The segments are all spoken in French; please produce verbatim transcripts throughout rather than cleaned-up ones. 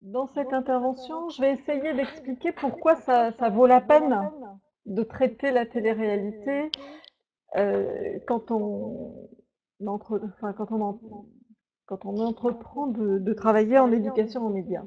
Dans cette intervention, je vais essayer d'expliquer pourquoi ça, ça vaut la peine de traiter la télé-réalité euh, quand on, entre, enfin, quand on, en- quand on entreprend de, de travailler en éducation aux médias.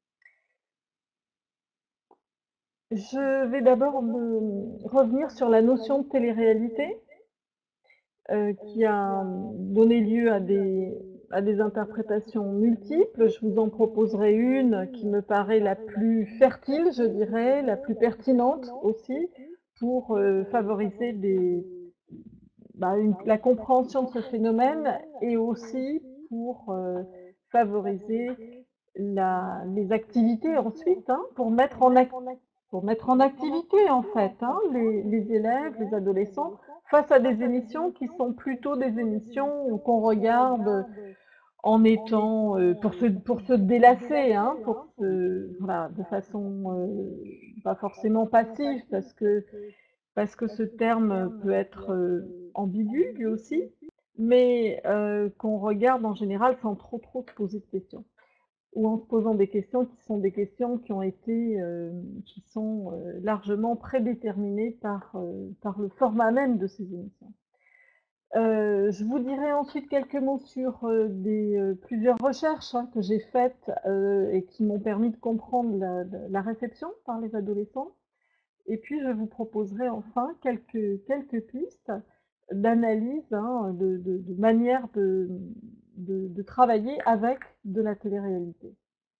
Je vais d'abord me revenir sur la notion de télé-réalité euh, qui a donné lieu à des, à des interprétations multiples. Je vous en proposerai une qui me paraît la plus fertile, je dirais, la plus pertinente aussi, pour euh, favoriser des, bah, une- la compréhension de ce phénomène et aussi pour euh, favoriser la, les activités ensuite, hein, pour mettre en ac- pour mettre en activité en fait hein, les, les élèves, les adolescents, face à des émissions qui sont plutôt des émissions qu'on regarde en étant euh, pour se pour se délasser, hein, pour se voilà, de façon euh, pas forcément passive parce que parce que ce terme peut être euh, ambigu lui aussi, mais euh, qu'on regarde en général sans trop trop se poser de questions ou en se posant des questions qui sont des questions qui ont été, euh, qui sont euh, largement prédéterminées par, euh, par le format même de ces émissions. Euh, je vous dirai ensuite quelques mots sur euh, des, euh, plusieurs recherches hein, que j'ai faites euh, et qui m'ont permis de comprendre la, la réception par les adolescents. Et puis je vous proposerai enfin quelques, quelques pistes d'analyse, hein, de, de, de manière de, de, de travailler avec de la télé-réalité.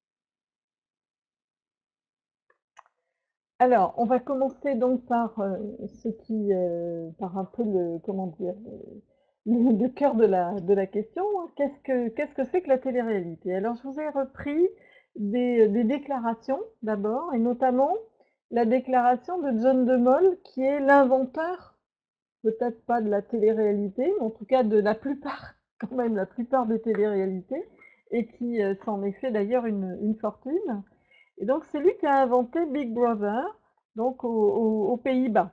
Alors, on va commencer donc par euh, ce qui, euh, par un peu le, comment dire, le, le cœur de la, de la question. hein. Qu'est-ce que, qu'est-ce que c'est que la télé-réalité? Alors, je vous ai repris des, des déclarations d'abord, et notamment la déclaration de John de Mol, qui est l'inventeur, peut-être pas de la télé-réalité, mais en tout cas de la plupart, quand même la plupart des télé-réalités, et qui euh, s'en est fait d'ailleurs une, une fortune. Et donc, c'est lui qui a inventé Big Brother, donc au- au- aux Pays-Bas.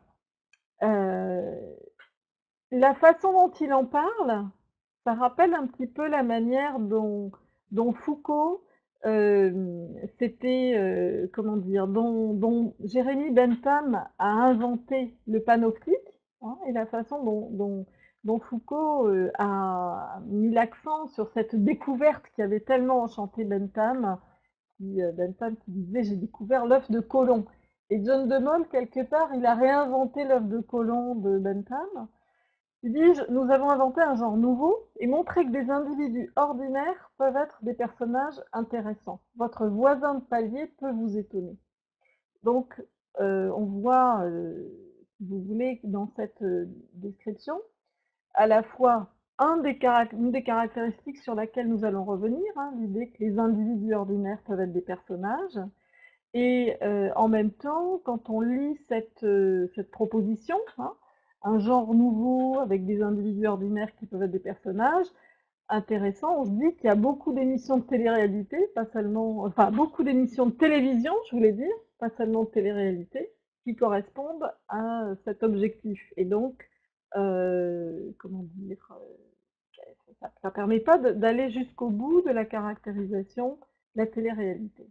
Euh, la façon dont il en parle, ça rappelle un petit peu la manière dont, dont Foucault, euh, c'était, euh, comment dire, dont, dont Jérémy Bentham a inventé le panoptique, hein, et la façon dont, dont, dont Foucault euh, a mis l'accent sur cette découverte qui avait tellement enchanté Bentham, qui, euh, Bentham qui disait j'ai découvert l'œuf de Colomb. Et John de Mol, quelque part, il a réinventé l'œuf de Colomb de Bentham. Il dit nous avons inventé un genre nouveau et montré que des individus ordinaires peuvent être des personnages intéressants. Votre voisin de palier peut vous étonner. Donc, euh, on voit, euh, si vous voulez, dans cette euh, description, à la fois un des une des caractéristiques sur laquelle nous allons revenir, hein, l'idée que les individus ordinaires peuvent être des personnages, et euh, en même temps, quand on lit cette, euh, cette proposition, hein, un genre nouveau avec des individus ordinaires qui peuvent être des personnages, intéressant, on se dit qu'il y a beaucoup d'émissions de télé-réalité, pas seulement, enfin beaucoup d'émissions de télévision, je voulais dire, pas seulement de télé-réalité, qui correspondent à cet objectif. Et donc, euh, comment dire, ça ne permet pas d'aller jusqu'au bout de la caractérisation de la télé-réalité.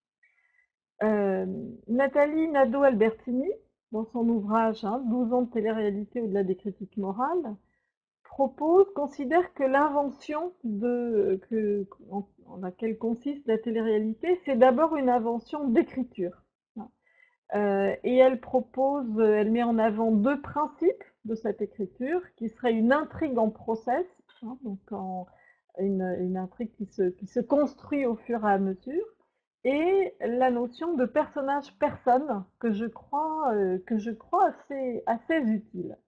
Euh, Nathalie Nadeau-Albertini, dans son ouvrage hein, douze ans de télé-réalité au-delà des critiques morales, propose, considère que l'invention de, que, en, en laquelle consiste la télé-réalité, c'est d'abord une invention d'écriture. Euh, et elle propose, elle met en avant deux principes de cette écriture, qui serait une intrigue en process, hein, donc en, une, une intrigue qui se, qui se construit au fur et à mesure, et la notion de personnage-personne que je crois, euh, que je crois assez, assez utile.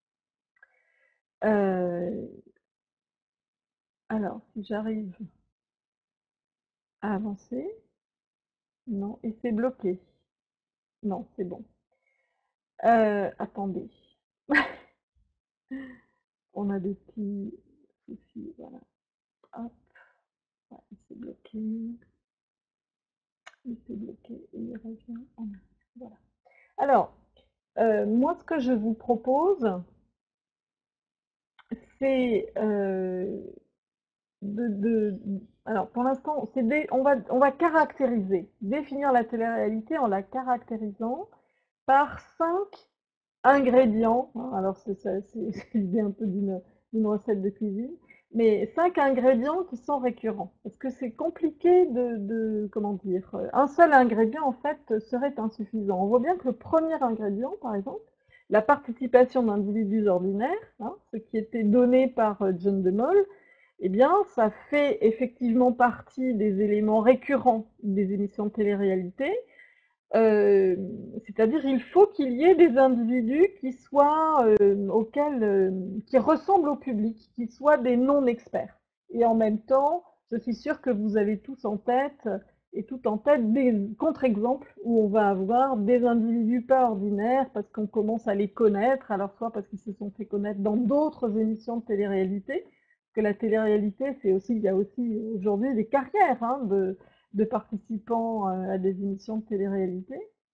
Euh, alors, si j'arrive à avancer, non, et c'est bloqué. Non, c'est bon. Euh, attendez, on a des petits soucis, voilà. Hop, ouais, c'est bloqué, il s'est bloqué et il revient en arrière. Voilà. Alors, euh, moi, ce que je vous propose, c'est euh, de, de, Alors, pour l'instant, c'est dé- on va, on va caractériser, définir la télé-réalité en la caractérisant par cinq ingrédients. Hein. Alors, c'est ça, c'est c'est l'idée un peu d'une d'une recette de cuisine, mais cinq ingrédients qui sont récurrents. Parce que c'est compliqué de, de, comment dire, euh, un seul ingrédient, en fait, serait insuffisant. On voit bien que le premier ingrédient, par exemple, la participation d'individus ordinaires, hein, ce qui était donné par euh, John de Mol, eh bien, ça fait effectivement partie des éléments récurrents des émissions de télé-réalité. Euh, C'est-à-dire, il faut qu'il y ait des individus qui soient euh, auxquels, euh, qui ressemblent au public, qui soient des non-experts. Et en même temps, je suis sûre que vous avez tous en tête et tout en tête des contre-exemples où on va avoir des individus pas ordinaires parce qu'on commence à les connaître, alors soit parce qu'ils se sont fait connaître dans d'autres émissions de télé-réalité, parce que la télé-réalité, c'est aussi, il y a aussi aujourd'hui des carrières hein, de, de participants euh, à des émissions de télé-réalité.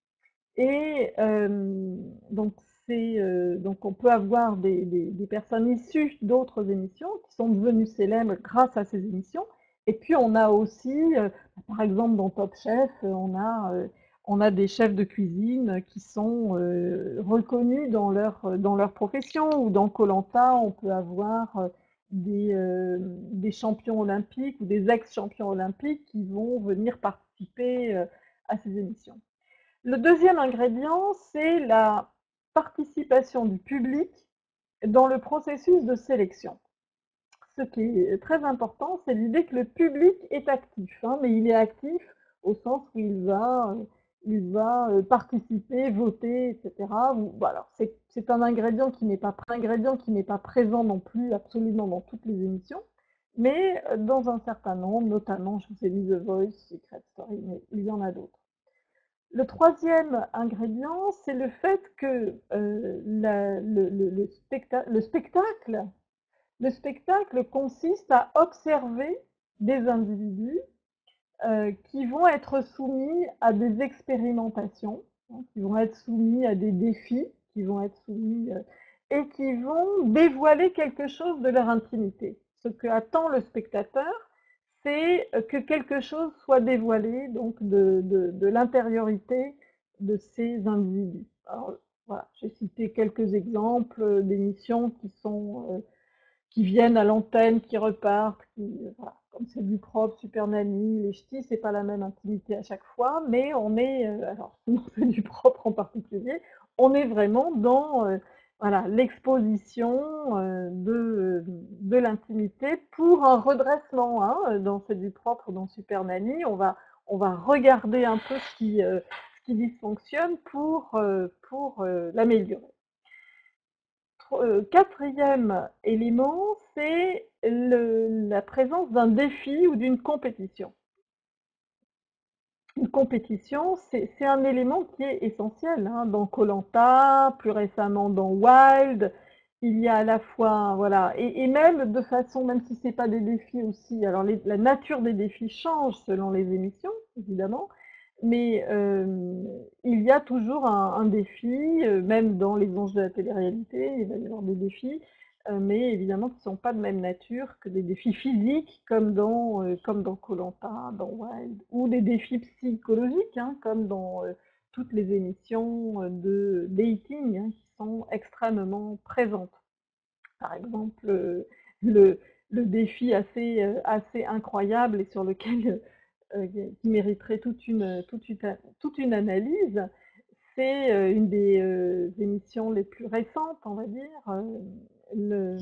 Et euh, donc, c'est, euh, donc, on peut avoir des, des, des personnes issues d'autres émissions qui sont devenues célèbres grâce à ces émissions. Et puis, on a aussi, euh, par exemple, dans Top Chef, on a, euh, on a des chefs de cuisine qui sont euh, reconnus dans leur, dans leur profession, ou dans koh on peut avoir euh, des, euh, des champions olympiques ou des ex-champions olympiques qui vont venir participer euh, à ces émissions. Le deuxième ingrédient, c'est la participation du public dans le processus de sélection. Ce qui est très important, c'est l'idée que le public est actif, hein, mais il est actif au sens où il va, il va euh, participer, voter, et cetera. Bon, alors, c'est, c'est un ingrédient qui n'est pas, ingrédient qui n'est pas présent non plus absolument dans toutes les émissions, mais euh, dans un certain nombre, notamment, je vous ai dit The Voice, Secret Story, mais il y en a d'autres. Le troisième ingrédient, c'est le fait que euh, la- le, le- le specta- le spectacle, le spectacle consiste à observer des individus euh, qui vont être soumis à des expérimentations, hein, qui vont être soumis à des défis, qui vont être soumis euh, et qui vont dévoiler quelque chose de leur intimité. Ce que attend le spectateur, c'est que quelque chose soit dévoilé donc de, de, de l'intériorité de ces individus. Alors, voilà, j'ai cité quelques exemples d'émissions qui sont euh, qui viennent à l'antenne, qui repartent, qui, voilà, comme c'est du propre, Super Nanny, les ch'tis, c'est pas la même intimité à chaque fois, mais on est, euh, alors c'est du propre en particulier, on est vraiment dans euh, voilà, l'exposition euh, de, de l'intimité pour un redressement. Hein, dans C'est du propre, dans Super Nanny, on va, on va regarder un peu ce qui, euh, ce qui dysfonctionne pour, euh, pour euh, l'améliorer. Euh, quatrième élément, c'est le- la présence d'un défi ou d'une compétition. Une compétition, c'est c'est un élément qui est essentiel hein, dans koh plus récemment dans Wild. Il y a à la fois, voilà, et, et même de façon, même si c'est pas des défis aussi, alors les- la nature des défis change selon les émissions, évidemment, mais euh, il y a toujours un, un défi, euh, même dans les enjeux de la télé-réalité, il va y avoir des défis, euh, mais évidemment qui ne sont pas de même nature que des défis physiques, comme dans euh, comme dans koh dans Wild, ou des défis psychologiques, hein, comme dans euh, toutes les émissions euh, de dating, hein, qui sont extrêmement présentes. Par exemple, euh, le, le défi assez, euh, assez incroyable et sur lequel euh, qui mériterait toute une, toute une, toute une analyse, c'est euh, une des euh, émissions les plus récentes, on va dire, euh, le,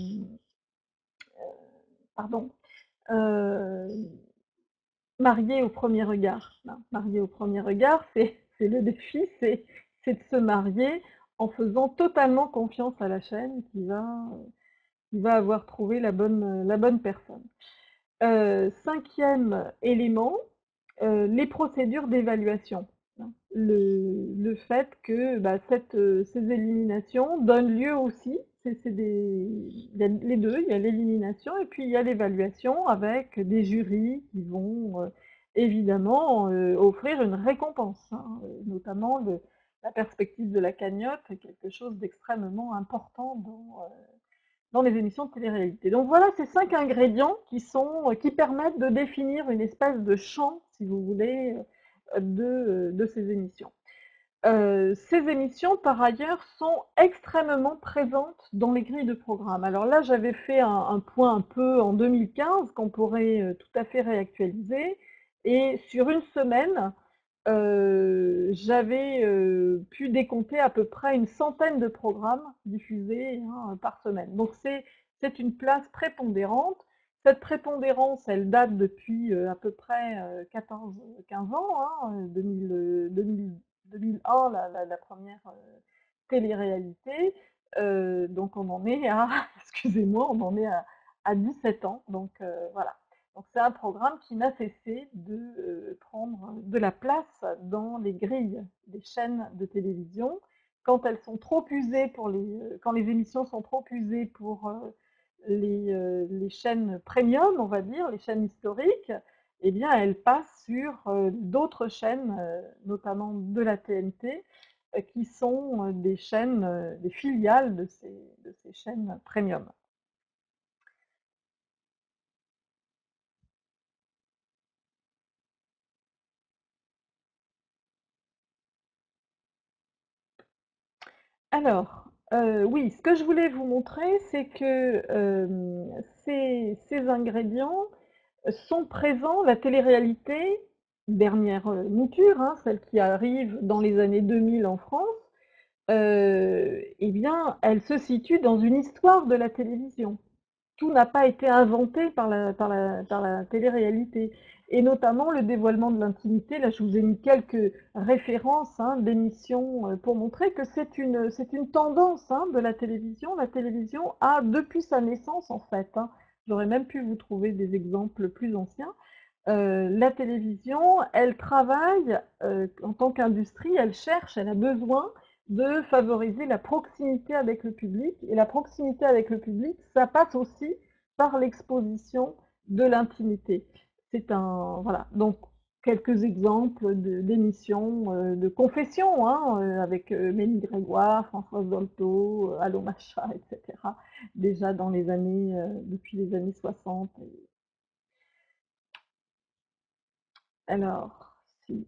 pardon, euh, Marié au premier regard. Non, marié au premier regard, c'est c'est le défi, c'est c'est de se marier en faisant totalement confiance à la chaîne qui va, qui va avoir trouvé la bonne, la bonne personne. Euh, cinquième élément, euh, les procédures d'évaluation. Le, le fait que bah, cette, euh, ces éliminations donnent lieu aussi, c'est c'est des, il y a les deux, il y a l'élimination et puis il y a l'évaluation avec des jurys qui vont euh, évidemment euh, offrir une récompense, hein, euh, notamment le, la perspective de la cagnotte est quelque chose d'extrêmement important dans, euh, dans les émissions de télé-réalité. Donc voilà ces cinq ingrédients qui sont, qui permettent de définir une espèce de champ, si vous voulez, de, de ces émissions. Euh, ces émissions, par ailleurs, sont extrêmement présentes dans les grilles de programme. Alors là, j'avais fait un, un point un peu en deux mille quinze qu'on pourrait euh, tout à fait réactualiser. Et sur une semaine, euh, j'avais euh, pu décompter à peu près une centaine de programmes diffusés hein, par semaine. Donc c'est c'est une place prépondérante. Cette prépondérance, elle date depuis euh, à peu près euh, quatorze quinze ans, hein, deux mille, deux mille, deux mille un, la, la, la première euh, télé-réalité. Euh, donc on en est à, excusez-moi, on en est à, à dix-sept ans. Donc euh, voilà. Donc c'est un programme qui n'a cessé de euh, prendre de la place dans les grilles des chaînes de télévision. Quand elles sont trop usées pour les, euh, quand les émissions sont trop usées pour euh, les, euh, les chaînes premium, on va dire, les chaînes historiques, eh bien elles passent sur euh, d'autres chaînes, euh, notamment de la T N T, euh, qui sont euh, des chaînes, euh, des filiales de ces, de ces chaînes premium. Alors, euh, oui, ce que je voulais vous montrer, c'est que euh, ces, ces ingrédients sont présents, la télé-réalité, dernière euh, mouture, hein, celle qui arrive dans les années deux mille en France, euh, eh bien, elle se situe dans une histoire de la télévision. Tout n'a pas été inventé par la, par la, par la télé-réalité. Et notamment le dévoilement de l'intimité. Là, je vous ai mis quelques références hein, d'émissions euh, pour montrer que c'est une, c'est une tendance hein, de la télévision. La télévision a, depuis sa naissance en fait, hein, j'aurais même pu vous trouver des exemples plus anciens, euh, la télévision, elle travaille euh, en tant qu'industrie, elle cherche, elle a besoin de favoriser la proximité avec le public. Et la proximité avec le public, ça passe aussi par l'exposition de l'intimité. C'est un voilà. Donc quelques exemples d'émissions, de, euh, de confessions, hein, euh, avec euh, Mélie Grégoire, Françoise Dolto, euh, Allo Macha, et cetera. Déjà dans les années, euh, depuis les années soixante. Alors, si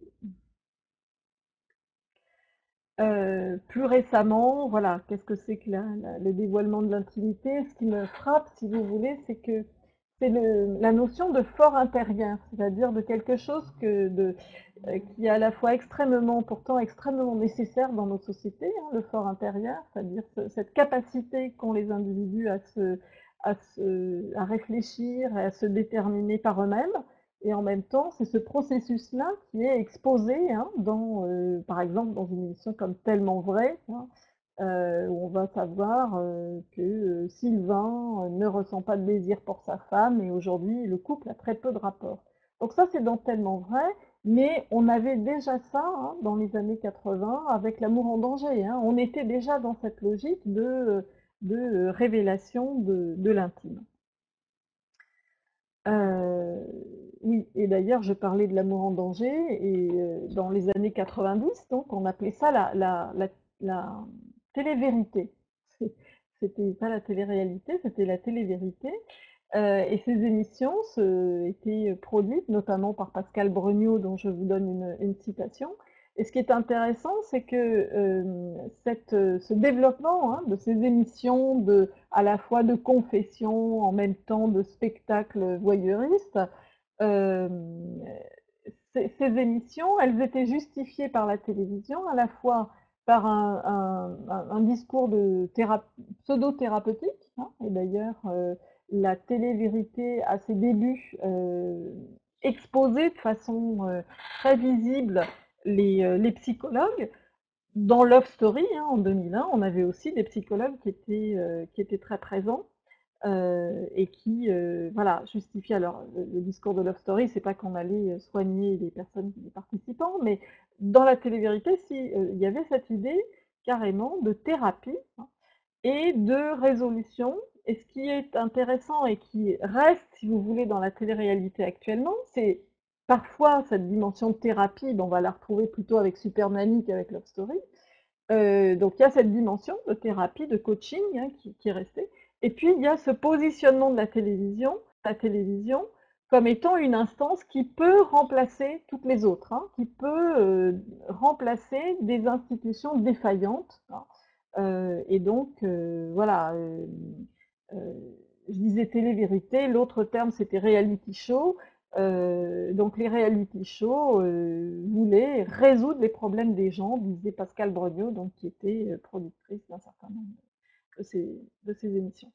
Heu, plus récemment, voilà, qu'est-ce que c'est que la la le dévoilement de l'intimité? Ce qui me frappe, si vous voulez, c'est que c'est le la notion de fort intérieur, c'est-à-dire de quelque chose que de heu, qui est à la fois extrêmement pourtant extrêmement nécessaire dans nos sociétés, hein, le fort intérieur, c'est-à-dire ce cette capacité qu'ont les individus à se à se à réfléchir et à se déterminer par eux-mêmes. Et en même temps, c'est ce processus-là qui est exposé hein, dans, euh, par exemple, dans une émission comme Tellement vrai, hein, euh, où on va savoir euh, que euh, Sylvain euh, ne ressent pas de désir pour sa femme et aujourd'hui, le couple a très peu de rapports. Donc ça, c'est dans Tellement vrai, mais on avait déjà ça hein, dans les années quatre-vingts avec L'amour en danger. Hein. On était déjà dans cette logique de, de révélation de, de l'intime. Heu, oui et d'ailleurs je parlais de L'amour en danger et heu, dans les années quatre-vingt-dix donc on appelait ça la la la la télé-vérité. C'est c'était pas la télé-réalité, c'était la télé-vérité, heu et ces émissions se étaient produites notamment par Pascal Breugnot dont je vous donne une une citation et ce qui est intéressant c'est que, hem, cette, ce développement, hein, de ces émissions de à la fois de confession, en même temps de spectacles voyeuristes. Euh, ces, ces émissions, elles étaient justifiées par la télévision, à la fois par un, un, un discours de pseudo-thérapeutique, hein, et d'ailleurs, euh, la télé-vérité, à ses débuts, euh, exposait de façon euh, très visible les, euh, les psychologues. Dans Love Story, hein, en deux mille un, on avait aussi des psychologues qui étaient, euh, qui étaient très présents euh, et qui, euh, voilà, justifiaient. Alors, le, le discours de Love Story, c'est pas qu'on allait euh, soigner les personnes, les participants, mais dans la télé-vérité, si, euh, il y avait cette idée carrément de thérapie hein, et de résolution. Et ce qui est intéressant et qui reste, si vous voulez, dans la télé-réalité actuellement, c'est parfois cette dimension de thérapie, ben, on va la retrouver plutôt avec Super Nanny qu'avec Love Story. Euh, donc il y a cette dimension de thérapie, de coaching hein, qui, qui est restée. Et puis, il y a ce positionnement de la télévision, la télévision comme étant une instance qui peut remplacer toutes les autres, hein, qui peut euh, remplacer des institutions défaillantes, hein. Euh, et donc, euh, voilà, euh, euh, je disais télé-vérité, l'autre terme c'était reality show. Euh, donc les reality shows euh, voulaient résoudre les problèmes des gens, disait Pascal Brognaud, donc qui était euh, productrice d'un certain nombre de ces, de ces émissions.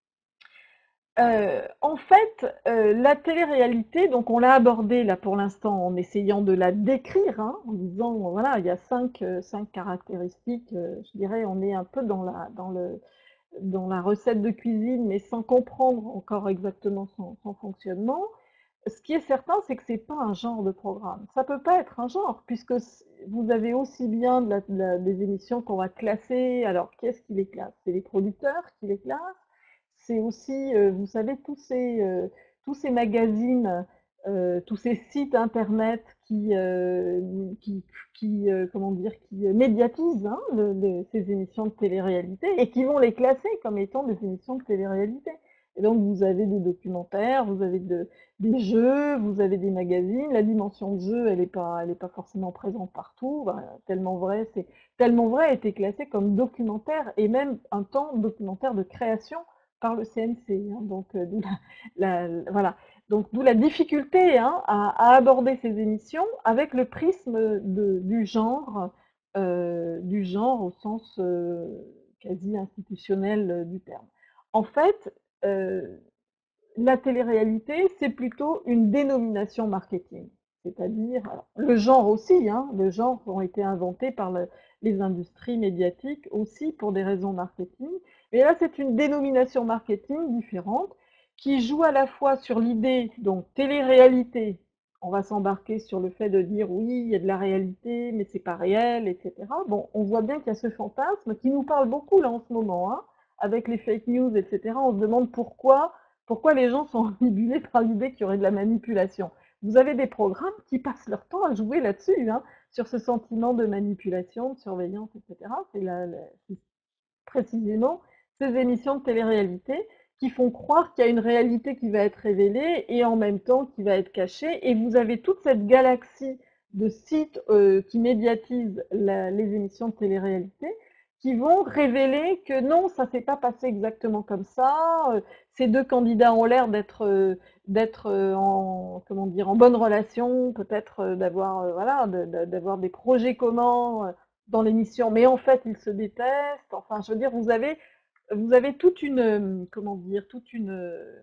Euh, en fait, euh, la télé-réalité, donc on l'a abordée là pour l'instant en essayant de la décrire, hein, en disant voilà, il y a cinq, euh, cinq caractéristiques. Euh, je dirais, on est un peu dans la dans le dans la recette de cuisine, mais sans comprendre encore exactement son, son fonctionnement. Ce qui est certain, c'est que c'est pas un genre de programme. Ça peut pas être un genre, puisque vous avez aussi bien de la, de la, des émissions qu'on va classer. Alors, qui est-ce qui les classe? C'est les producteurs qui les classent. C'est aussi, euh, vous savez, tous ces, euh, tous ces magazines, euh, tous ces sites internet qui, euh, qui, qui euh, comment dire, qui médiatisent hein, le, le, ces émissions de télé-réalité et qui vont les classer comme étant des émissions de télé-réalité. Et donc, vous avez des documentaires, vous avez de, des jeux, vous avez des magazines. La dimension de jeu, elle n'est pas, elle est pas forcément présente partout. Ben, tellement vrai, c'est tellement vrai a été classé comme documentaire et même un temps documentaire de création par le C N C. Hein, donc, euh, d'où la, la, voilà. Donc, d'où la difficulté hein, à, à, aborder ces émissions avec le prisme de, du genre, euh, du genre au sens euh, quasi institutionnel du terme. En fait, euh, la télé-réalité, c'est plutôt une dénomination marketing. C'est-à-dire, le genre aussi, hein, le genre ont été inventés par le, les industries médiatiques aussi pour des raisons marketing. Mais là, c'est une dénomination marketing différente qui joue à la fois sur l'idée, donc télé-réalité, on va s'embarquer sur le fait de dire oui, il y a de la réalité, mais c'est pas réel, et cetera. Bon, on voit bien qu'il y a ce fantasme qui nous parle beaucoup là en ce moment, hein, avec les fake news, et cetera. On se demande pourquoi pourquoi les gens sont omnibulés par l'idée qu'il y aurait de la manipulation. Vous avez des programmes qui passent leur temps à jouer là-dessus, hein, sur ce sentiment de manipulation, de surveillance, et cetera. C'est la, la, précisément ces émissions de télé-réalité qui font croire qu'il y a une réalité qui va être révélée et en même temps qui va être cachée. Et vous avez toute cette galaxie de sites euh, qui médiatisent la, les émissions de télé-réalité qui vont révéler que non, ça s'est pas passé exactement comme ça. Euh, ces deux candidats ont l'air d'être euh, d'être euh, en comment dire en bonne relation, peut-être euh, d'avoir euh, voilà d'avoir des projets communs euh, dans l'émission, mais en fait ils se détestent. Enfin, je veux dire, vous avez vous avez toute une euh, comment dire toute une euh,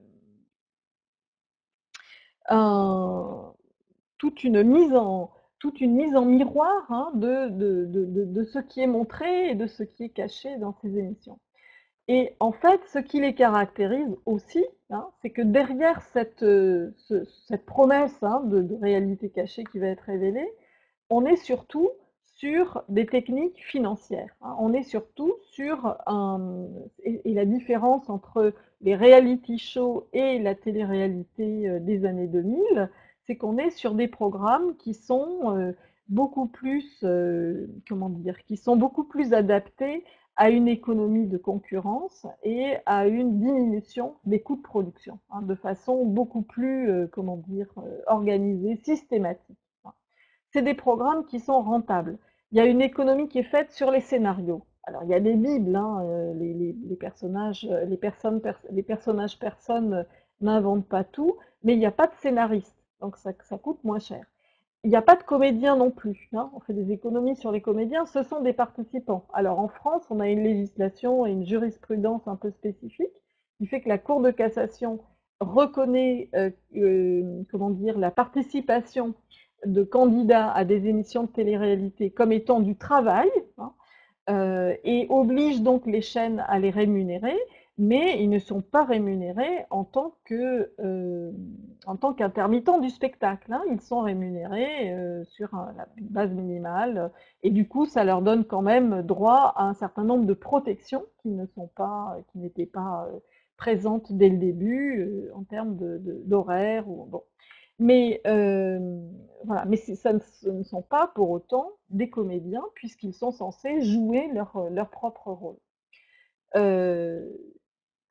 un, toute une mise en toute une mise en miroir hein, de, de, de, de, de ce qui est montré et de ce qui est caché dans ces émissions. Et en fait, ce qui les caractérise aussi, hein, c'est que derrière cette, euh, ce, cette promesse hein, de, de réalité cachée qui va être révélée, on est surtout sur des techniques financières. Hein. On est surtout sur un... Et, et la différence entre les reality shows et la télé-réalité euh, des années deux mille, c'est qu'on est sur des programmes qui sont euh, beaucoup plus, euh, comment dire, qui sont beaucoup plus adaptés à une économie de concurrence et à une diminution des coûts de production, hein, de façon beaucoup plus, euh, comment dire, euh, organisée, systématique. Hein. C'est des programmes qui sont rentables. Il y a une économie qui est faite sur les scénarios. Alors, il y a des bibles, hein, euh, les, les, les, personnages, les, personnes, pers les personnages personnes n'inventent pas tout, mais il n'y a pas de scénariste, donc ça, ça coûte moins cher. Il n'y a pas de comédiens non plus. Hein. On fait des économies sur les comédiens, ce sont des participants. Alors en France, on a une législation et une jurisprudence un peu spécifique qui fait que la Cour de cassation reconnaît euh, euh, comment dire, la participation de candidats à des émissions de télé-réalité comme étant du travail, hein, euh, et oblige donc les chaînes à les rémunérer, mais ils ne sont pas rémunérés en tant que euh, en tant qu'intermittents du spectacle. Hein. Ils sont rémunérés euh, sur un, la base minimale, et du coup, ça leur donne quand même droit à un certain nombre de protections qui ne sont pas, qui n'étaient pas euh, présentes dès le début euh, en termes de, de, d'horaire ou bon. Mais euh, voilà, mais ça ne, ce ne sont pas pour autant des comédiens puisqu'ils sont censés jouer leur, leur propre rôle. Euh,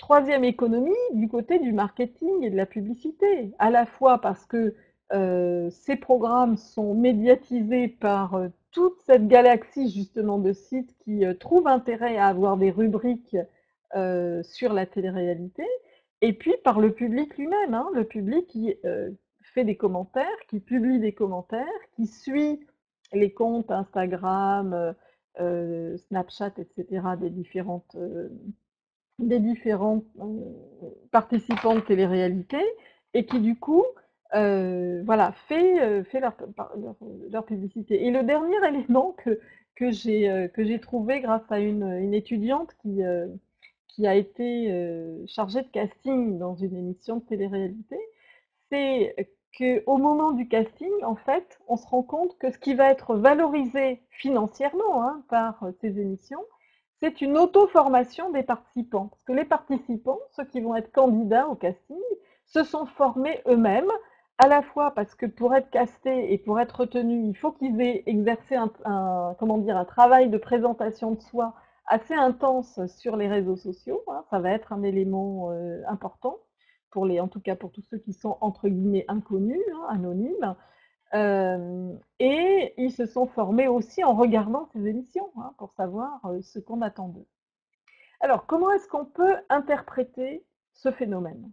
troisième économie, du côté du marketing et de la publicité, à la fois parce que euh, ces programmes sont médiatisés par euh, toute cette galaxie justement de sites qui euh, trouvent intérêt à avoir des rubriques euh, sur la télé-réalité, et puis par le public lui-même, hein, le public qui euh, fait des commentaires, qui publie des commentaires, qui suit les comptes Instagram, euh, euh, Snapchat, et cetera des différentes euh, des différents euh, participants de télé-réalité et qui du coup euh, voilà, fait, euh, fait leur, leur, leur, publicité. Et le dernier élément que, que j'ai euh, que j'ai trouvé grâce à une, une étudiante qui, euh, qui a été euh, chargée de casting dans une émission de télé-réalité, c'est qu'au moment du casting, en fait, on se rend compte que ce qui va être valorisé financièrement hein, par ces émissions, c'est une auto-formation des participants. Parce que les participants, ceux qui vont être candidats au casting, se sont formés eux-mêmes, à la fois parce que pour être castés et pour être retenus, il faut qu'ils aient exercé un, un, comment dire, un travail de présentation de soi assez intense sur les réseaux sociaux. Hein, ça va être un élément euh, important, pour les, en tout cas pour tous ceux qui sont entre guillemets inconnus, hein, anonymes. Euh, et ils se sont formés aussi en regardant ces émissions hein, pour savoir euh, ce qu'on attend d'eux. Alors, comment est-ce qu'on peut interpréter ce phénomène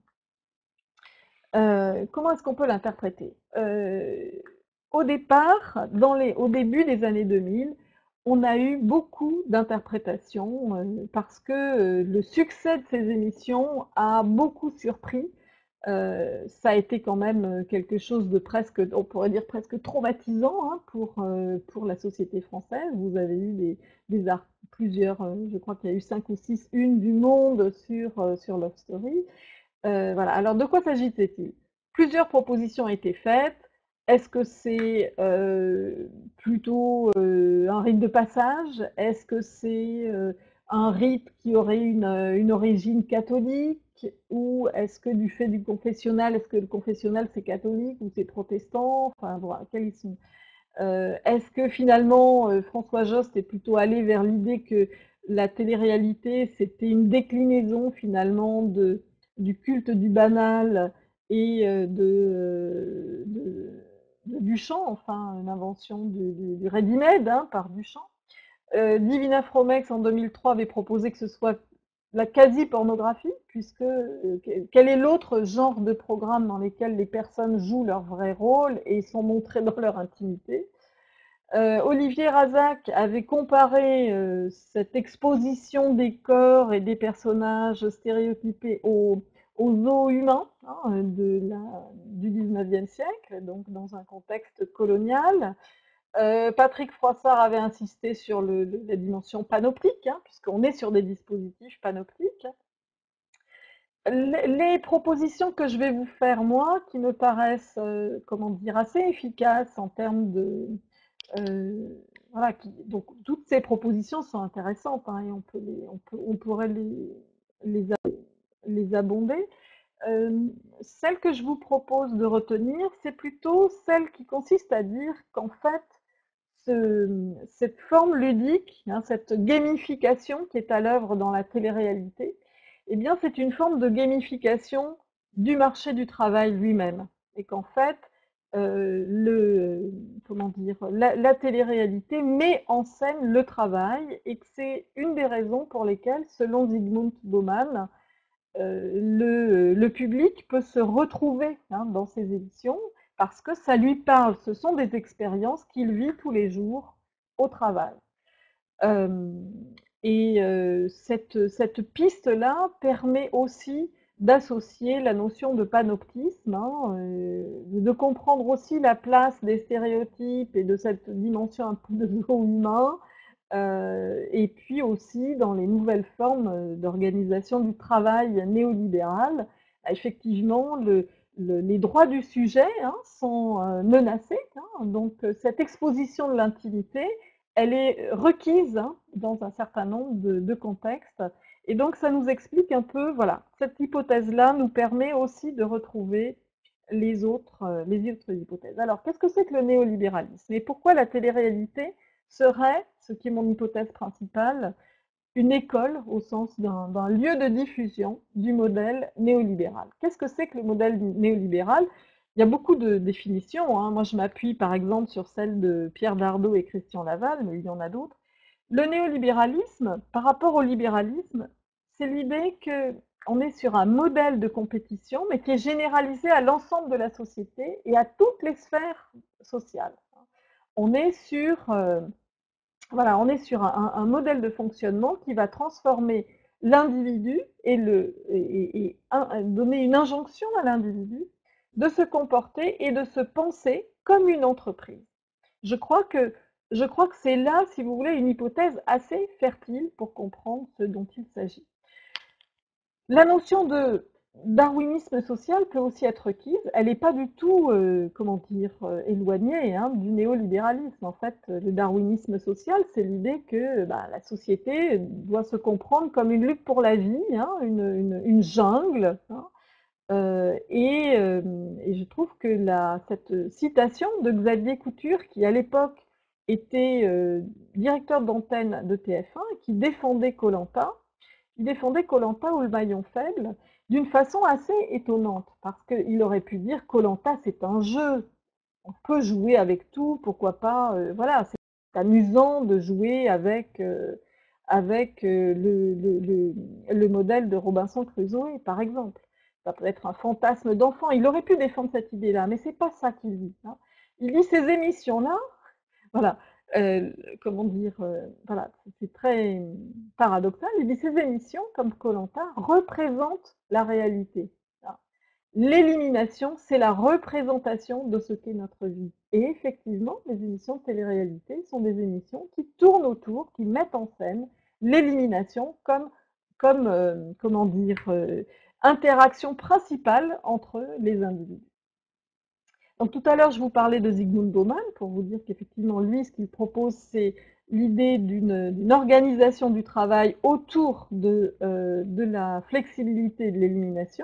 euh, Comment est-ce qu'on peut l'interpréter euh, Au départ, dans les, au début des années deux mille, on a eu beaucoup d'interprétations euh, parce que euh, le succès de ces émissions a beaucoup surpris. Euh, ça a été quand même quelque chose de presque, on pourrait dire presque traumatisant hein, pour, euh, pour la société française. Vous avez eu des, des art- plusieurs, euh, je crois qu'il y a eu cinq ou six unes du monde sur, euh, sur Love Story. Euh, voilà. Alors, de quoi s'agissait-il? Plusieurs propositions ont été faites. Est-ce que c'est euh, plutôt euh, un rite de passage? Est-ce que c'est euh, un rite qui aurait une, euh, une origine catholique? Ou est-ce que du fait du confessionnal, est-ce que le confessionnal c'est catholique ou c'est protestant? Enfin, voilà, quels sont euh, est-ce que finalement euh, François Jost est plutôt allé vers l'idée que la télé-réalité c'était une déclinaison finalement de, du culte du banal et euh, de, euh, de, de Duchamp, enfin une invention du, du, du ready-made hein, par Duchamp. Euh, Divina Fromex en deux mille trois avait proposé que ce soit la quasi-pornographie, puisque euh, quel est l'autre genre de programme dans lesquels les personnes jouent leur vrai rôle et sont montrées dans leur intimité. Euh, Olivier Razac avait comparé euh, cette exposition des corps et des personnages stéréotypés aux, aux os humains hein, de la, du dix-neuvième siècle, donc dans un contexte colonial. Euh, Patrick Froissart avait insisté sur le, le, la dimension panoptique, hein, puisqu'on est sur des dispositifs panoptiques. Les, les propositions que je vais vous faire, moi, qui me paraissent, euh, comment dire, assez efficaces en termes de, euh, voilà, qui, donc toutes ces propositions sont intéressantes hein, et on, peut les, on, peut, on pourrait les, les, les abonder. Euh, celle que je vous propose de retenir, c'est plutôt celle qui consiste à dire qu'en fait, ce, cette forme ludique, hein, cette gamification qui est à l'œuvre dans la télé-réalité, eh bien, c'est une forme de gamification du marché du travail lui-même. Et qu'en fait, euh, le, comment dire, la, la télé-réalité met en scène le travail et que c'est une des raisons pour lesquelles, selon Zygmunt Bauman, euh, le, le public peut se retrouver hein, dans ces émissions parce que ça lui parle. Ce sont des expériences qu'il vit tous les jours au travail. Euh, et euh, cette, cette piste-là permet aussi d'associer la notion de panoptisme, hein, euh, de comprendre aussi la place des stéréotypes et de cette dimension un peu de zoo humain, euh, et puis aussi dans les nouvelles formes d'organisation du travail néolibéral. Effectivement, le, le, les droits du sujet hein, sont euh, menacés, hein, donc cette exposition de l'intimité elle est requise hein, dans un certain nombre de, de contextes. Et donc, ça nous explique un peu, voilà, cette hypothèse-là nous permet aussi de retrouver les autres, euh, les autres hypothèses. Alors, qu'est-ce que c'est que le néolibéralisme et pourquoi la télé-réalité serait, ce qui est mon hypothèse principale, une école au sens d'un d'un lieu de diffusion du modèle néolibéral. Qu'est-ce que c'est que le modèle néolibéral? Il y a beaucoup de définitions, hein. Moi, je m'appuie par exemple sur celle de Pierre Dardot et Christian Laval, mais il y en a d'autres. Le néolibéralisme, par rapport au libéralisme, c'est l'idée que on est sur un modèle de compétition, mais qui est généralisé à l'ensemble de la société et à toutes les sphères sociales. On est sur euh, voilà, on est sur un, un modèle de fonctionnement qui va transformer l'individu et, le, et, et un, donner une injonction à l'individu de se comporter et de se penser comme une entreprise. Je crois que, je crois que c'est là, si vous voulez, une hypothèse assez fertile pour comprendre ce dont il s'agit. La notion de darwinisme social peut aussi être requise. Elle n'est pas du tout, euh, comment dire, euh, éloignée hein, du néolibéralisme. En fait, le darwinisme social, c'est l'idée que bah, la société doit se comprendre comme une lutte pour la vie, hein, une, une, une, jungle. Hein, euh, et, euh, et je trouve que la, cette citation de Xavier Couture, qui à l'époque était euh, directeur d'antenne de T F un, qui défendait koh il défendait koh ou le maillon faible d'une façon assez étonnante, parce qu'il aurait pu dire koh c'est un jeu, on peut jouer avec tout, pourquoi pas, euh, voilà, c'est amusant de jouer avec, euh, avec euh, le, le, le, le modèle de Robinson Crusoe, par exemple. Ça peut être un fantasme d'enfant. Il aurait pu défendre cette idée-là, mais c'est pas ça qu'il dit. Hein. Il dit ces émissions-là, voilà, euh, comment dire, euh, voilà, c'est très paradoxal. Il dit ces émissions, comme koh représentent la réalité. Hein. L'élimination, c'est la représentation de ce qu'est notre vie. Et effectivement, les émissions de télé-réalité sont des émissions qui tournent autour, qui mettent en scène l'élimination comme, comme euh, comment dire, euh, interaction principale entre les individus. Donc tout à l'heure, je vous parlais de Zygmunt Bauman pour vous dire qu'effectivement, lui, ce qu'il propose, c'est l'idée d'une organisation du travail autour de, euh, de la flexibilité et de l'élimination.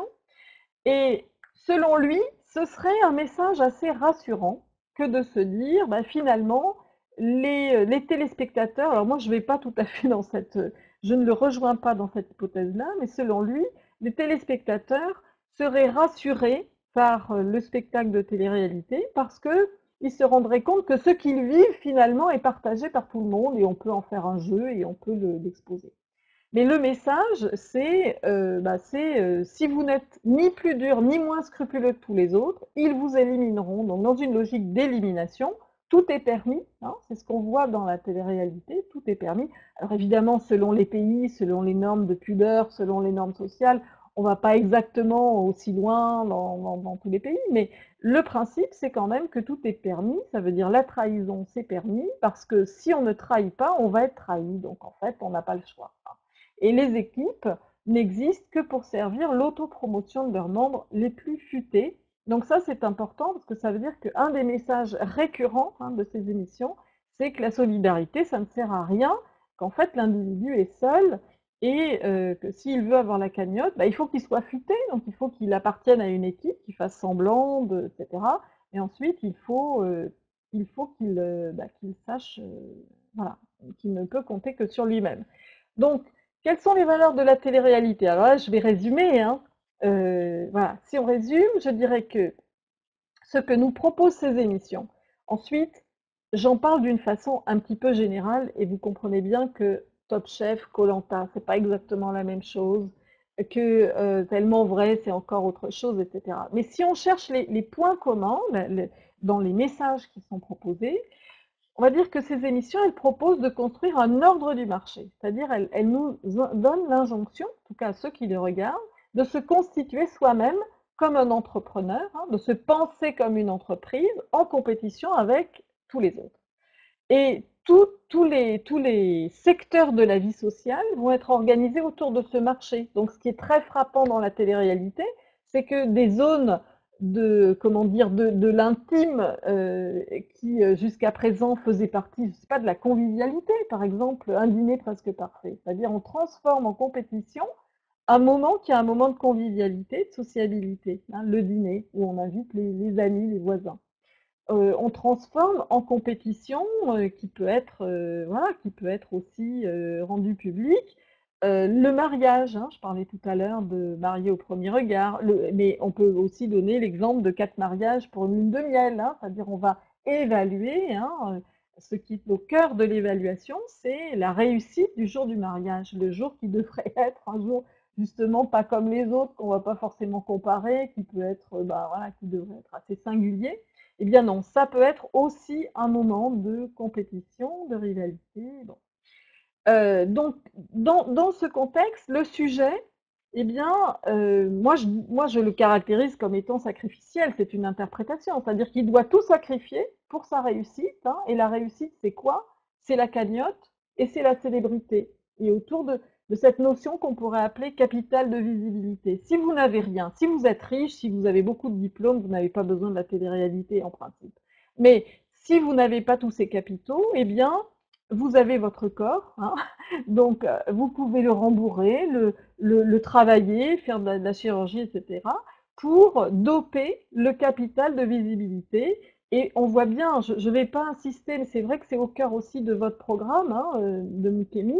Et selon lui, ce serait un message assez rassurant que de se dire, bah, finalement, les, les téléspectateurs, alors moi je ne vais pas tout à fait dans cette, je ne le rejoins pas dans cette hypothèse-là, mais selon lui, les téléspectateurs seraient rassurés par le spectacle de télé-réalité parce que ils se rendraient compte que ce qu'ils vivent finalement est partagé par tout le monde et on peut en faire un jeu et on peut l'exposer. Mais le message, c'est euh, bah, euh, si vous n'êtes ni plus dur ni moins scrupuleux que tous les autres, ils vous élimineront. Donc, dans une logique d'élimination, tout est permis. Hein, c'est ce qu'on voit dans la télé-réalité, tout est permis. Alors, évidemment, selon les pays, selon les normes de pudeur, selon les normes sociales, on ne va pas exactement aussi loin dans, dans, dans tous les pays, mais le principe, c'est quand même que tout est permis. Ça veut dire la trahison, c'est permis, parce que si on ne trahit pas, on va être trahi. Donc, en fait, on n'a pas le choix. Et les équipes n'existent que pour servir l'autopromotion de leurs membres les plus futés. Donc ça, c'est important parce que ça veut dire qu'un des messages récurrents hein, de ces émissions, c'est que la solidarité, ça ne sert à rien, qu'en fait l'individu est seul et euh, que s'il veut avoir la cagnotte, bah, il faut qu'il soit futé, donc il faut qu'il appartienne à une équipe, qu'il fasse semblant, de, et cetera. Et ensuite, il faut euh, il faut qu'il euh, bah, qu'il sache euh, voilà, qu'il ne peut compter que sur lui-même. Donc, quelles sont les valeurs de la télé-réalité? Alors là, je vais résumer. Hein. Euh, voilà. Si on résume, je dirais que ce que nous proposent ces émissions. Ensuite, j'en parle d'une façon un petit peu générale et vous comprenez bien que Top Chef, koh c'est pas exactement la même chose, que euh, Tellement vrai, c'est encore autre chose, et cetera. Mais si on cherche les, les points communs le, dans les messages qui sont proposés, on va dire que ces émissions, elles proposent de construire un ordre du marché, c'est-à-dire elles, elles nous donnent l'injonction, en tout cas à ceux qui les regardent, de se constituer soi-même comme un entrepreneur, hein, de se penser comme une entreprise en compétition avec tous les autres. Et tout, tous, les, tous les secteurs de la vie sociale vont être organisés autour de ce marché. Donc ce qui est très frappant dans la télé-réalité, c'est que des zones de comment dire de, de l'intime euh, qui euh, jusqu'à présent faisaient partie, je sais pas, de la convivialité, par exemple, un dîner presque parfait. C'est-à-dire on transforme en compétition un moment qui est un moment de convivialité, de sociabilité, hein, le dîner, où on invite les, les amis, les voisins. heu, on transforme en compétition, heu, qui peut être, heu, voilà, qui peut être aussi, heu, rendue publique. Heu, le mariage, hein, je parlais tout à l'heure de mariés au premier regard, le mais on peut aussi donner l'exemple de quatre mariages pour une lune de miel, hein. C'est-à-dire on va évaluer, hein, heu, ce qui est au cœur de l'évaluation, c'est la réussite du jour du mariage. Le jour qui devrait être un jour justement pas comme les autres, qu'on va pas forcément comparer, qui peut être, bah, voilà, qui devrait être assez singulier. Eh bien non, ça peut être aussi un moment de compétition, de rivalité. Bon. Euh, donc, dans, dans ce contexte, le sujet, eh bien, euh, moi, je, moi, je le caractérise comme étant sacrificiel. C'est une interprétation, c'est-à-dire qu'il doit tout sacrifier pour sa réussite. Hein, et la réussite, c'est quoi? C'est la cagnotte et c'est la célébrité. Et autour de, de cette notion qu'on pourrait appeler capital de visibilité. Si vous n'avez rien, si vous êtes riche, si vous avez beaucoup de diplômes, vous n'avez pas besoin de la télé-réalité en principe. Mais si vous n'avez pas tous ces capitaux, eh bien, vous avez votre corps, hein, donc euh, vous pouvez le rembourrer, le, le, le travailler, faire de la, de la chirurgie, et cetera, pour doper le capital de visibilité. Et on voit bien, je ne vais pas insister, mais c'est vrai que c'est au cœur aussi de votre programme, hein, euh, de Mukemi,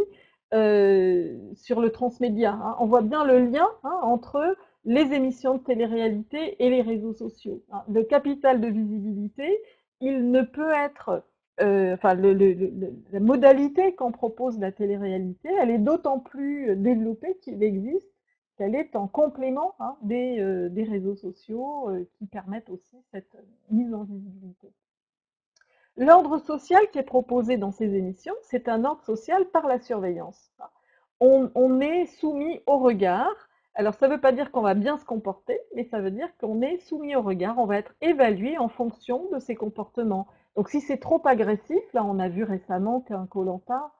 euh, sur le transmédia. Hein. On voit bien le lien, hein, entre les émissions de télé-réalité et les réseaux sociaux. Hein. Le capital de visibilité, il ne peut être euh, enfin, le, le, le, la modalité qu'en propose la télé-réalité, elle est d'autant plus développée qu'il existe qu'elle est en complément, hein, des, euh, des réseaux sociaux, euh, qui permettent aussi cette mise en visibilité. L'ordre social qui est proposé dans ces émissions, c'est un ordre social par la surveillance. On, on est soumis au regard. Alors ça ne veut pas dire qu'on va bien se comporter, mais ça veut dire qu'on est soumis au regard, on va être évalué en fonction de ses comportements. Donc si c'est trop agressif, là on a vu récemment qu'un koh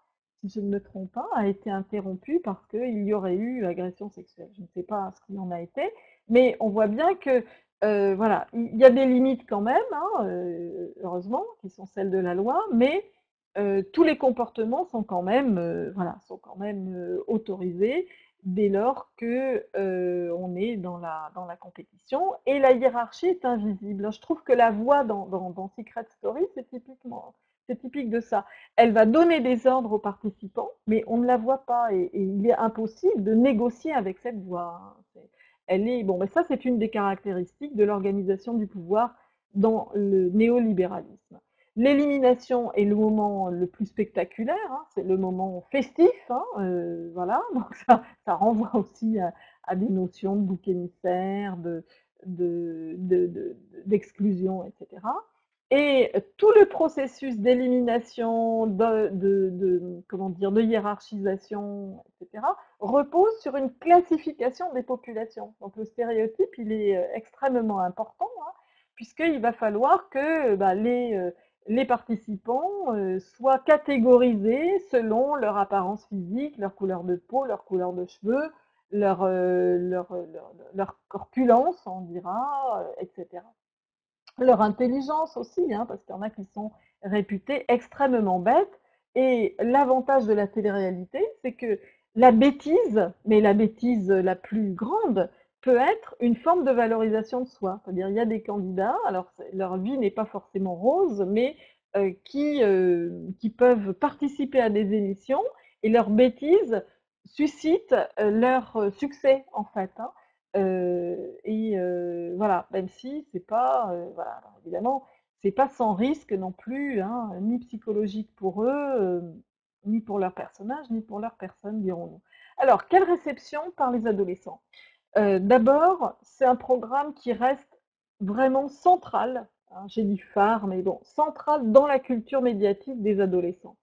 si je ne me trompe pas, a été interrompu parce qu'il y aurait eu agression sexuelle. Je ne sais pas ce qu'il en a été, mais on voit bien que euh, voilà, il y a des limites quand même, hein, euh, heureusement, qui sont celles de la loi, mais euh, tous les comportements sont quand même, euh, voilà, sont quand même euh, autorisés dès lors que euh, on est dans la, dans la compétition et la hiérarchie est invisible. Je trouve que la voix dans, dans, dans Secret Story, c'est typiquement, c'est typique de ça. Elle va donner des ordres aux participants, mais on ne la voit pas et, et il est impossible de négocier avec cette voix. Hein. Elle est, bon, ben ça, c'est une des caractéristiques de l'organisation du pouvoir dans le néolibéralisme. L'élimination est le moment le plus spectaculaire, hein, c'est le moment festif, hein, euh, voilà, donc ça, ça renvoie aussi à, à des notions de bouc émissaire, de, de, de, de, d'exclusion, et cetera. Et tout le processus d'élimination, de, de, de, comment dire, de hiérarchisation, et cetera, repose sur une classification des populations. Donc le stéréotype, il est extrêmement important, hein, puisqu'il va falloir que bah, les, euh, les participants euh, soient catégorisés selon leur apparence physique, leur couleur de peau, leur couleur de cheveux, leur, euh, leur, leur, leur corpulence, on dira, euh, et cetera. Leur intelligence aussi, hein, parce qu'il y en a qui sont réputés extrêmement bêtes. Et l'avantage de la télé-réalité, c'est que la bêtise, mais la bêtise la plus grande, peut être une forme de valorisation de soi. C'est-à-dire, il y a des candidats, alors leur vie n'est pas forcément rose, mais euh, qui, euh, qui peuvent participer à des émissions et leur bêtise suscite euh, leur succès, en fait. Hein. Euh, et euh, voilà, même si c'est pas, euh, voilà, alors évidemment, c'est pas sans risque non plus, hein, ni psychologique pour eux, euh, ni pour leur personnage, ni pour leur personne, dirons-nous. Alors, quelle réception par les adolescents? Euh, D'abord, c'est un programme qui reste vraiment central, hein, j'ai dit phare, mais bon, central dans la culture médiatique des adolescents.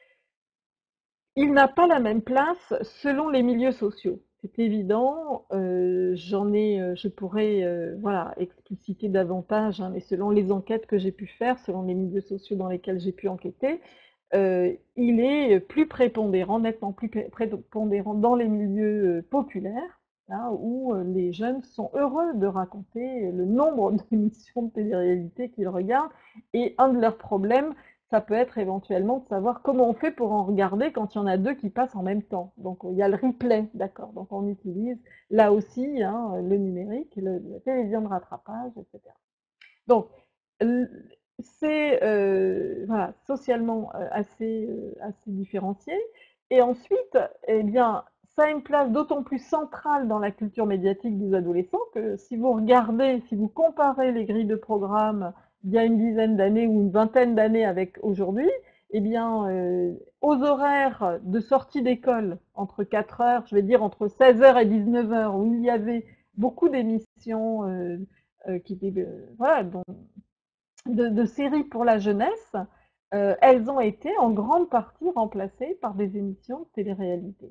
Il n'a pas la même place selon les milieux sociaux. C'est évident, euh, j'en ai, euh, je pourrais euh, voilà, expliciter davantage, hein, mais selon les enquêtes que j'ai pu faire, selon les milieux sociaux dans lesquels j'ai pu enquêter, euh, il est plus prépondérant, nettement plus prépondérant dans les milieux euh, populaires, hein, où euh, les jeunes sont heureux de raconter le nombre d'émissions de télé-réalité qu'ils regardent, et un de leurs problèmes, ça peut être éventuellement de savoir comment on fait pour en regarder quand il y en a deux qui passent en même temps. Donc il y a le replay, d'accord. Donc on utilise là aussi, hein, le numérique, le, la télévision de rattrapage, et cetera. Donc c'est euh, voilà, socialement euh, assez, euh, assez différencié. Et ensuite, eh bien, ça a une place d'autant plus centrale dans la culture médiatique des adolescents que si vous regardez, si vous comparez les grilles de programme d'il y a une dizaine d'années ou une vingtaine d'années avec aujourd'hui, eh bien, euh, aux horaires de sortie d'école, entre quatre heures, je vais dire entre seize heures et dix-neuf heures, où il y avait beaucoup d'émissions euh, euh, qui étaient, euh, voilà, dont de, de séries pour la jeunesse, euh, elles ont été en grande partie remplacées par des émissions de télé-réalité.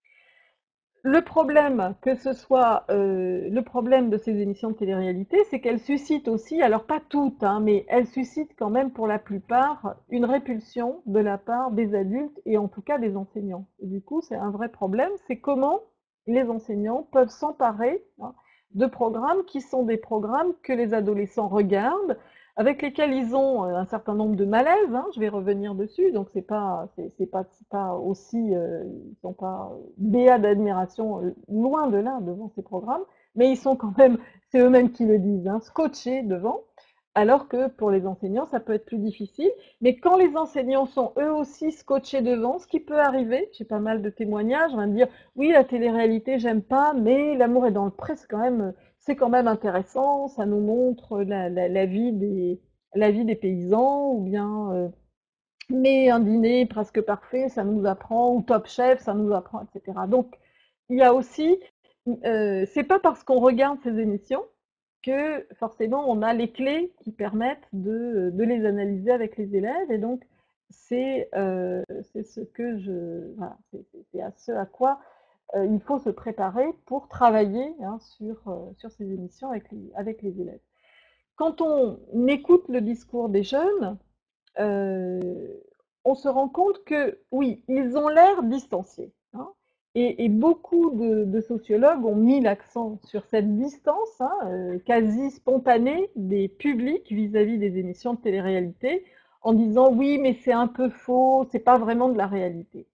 Le problème, que ce soit euh, le problème de ces émissions de télé-réalité, c'est qu'elles suscitent aussi, alors pas toutes, hein, mais elles suscitent quand même pour la plupart une répulsion de la part des adultes et en tout cas des enseignants. Et du coup, c'est un vrai problème, c'est comment les enseignants peuvent s'emparer hein, de programmes qui sont des programmes que les adolescents regardent, avec lesquels ils ont euh, un certain nombre de malaises, hein, je vais revenir dessus, donc c'est pas, c'est, c'est pas, c'est pas aussi, euh, ils sont pas béats d'admiration, euh, loin de là devant ces programmes, mais ils sont quand même, c'est eux-mêmes qui le disent, hein, scotchés devant, alors que pour les enseignants, ça peut être plus difficile. Mais quand les enseignants sont eux aussi scotchés devant, ce qui peut arriver, j'ai pas mal de témoignages, on va me dire, oui, la télé-réalité, j'aime pas, mais l'amour est dans le pré, c'est quand même c'est quand même intéressant, ça nous montre la, la, la vie, des, la vie des paysans, ou bien euh, mais un dîner presque parfait, ça nous apprend, ou Top Chef, ça nous apprend, et cetera. Donc, il y a aussi, euh, c'est pas parce qu'on regarde ces émissions que forcément on a les clés qui permettent de, de les analyser avec les élèves, et donc c'est euh, c'est ce que je, voilà, c'est à ce à quoi euh, il faut se préparer pour travailler hein, sur, euh, sur ces émissions avec les, avec les élèves. Quand on écoute le discours des jeunes, euh, on se rend compte que oui, ils ont l'air distanciés. Hein, et, et, beaucoup de, de, sociologues ont mis l'accent sur cette distance hein, euh, quasi spontanée des publics vis-à-vis -vis des émissions de télé-réalité, en disant oui, mais c'est un peu faux, c'est pas vraiment de la réalité.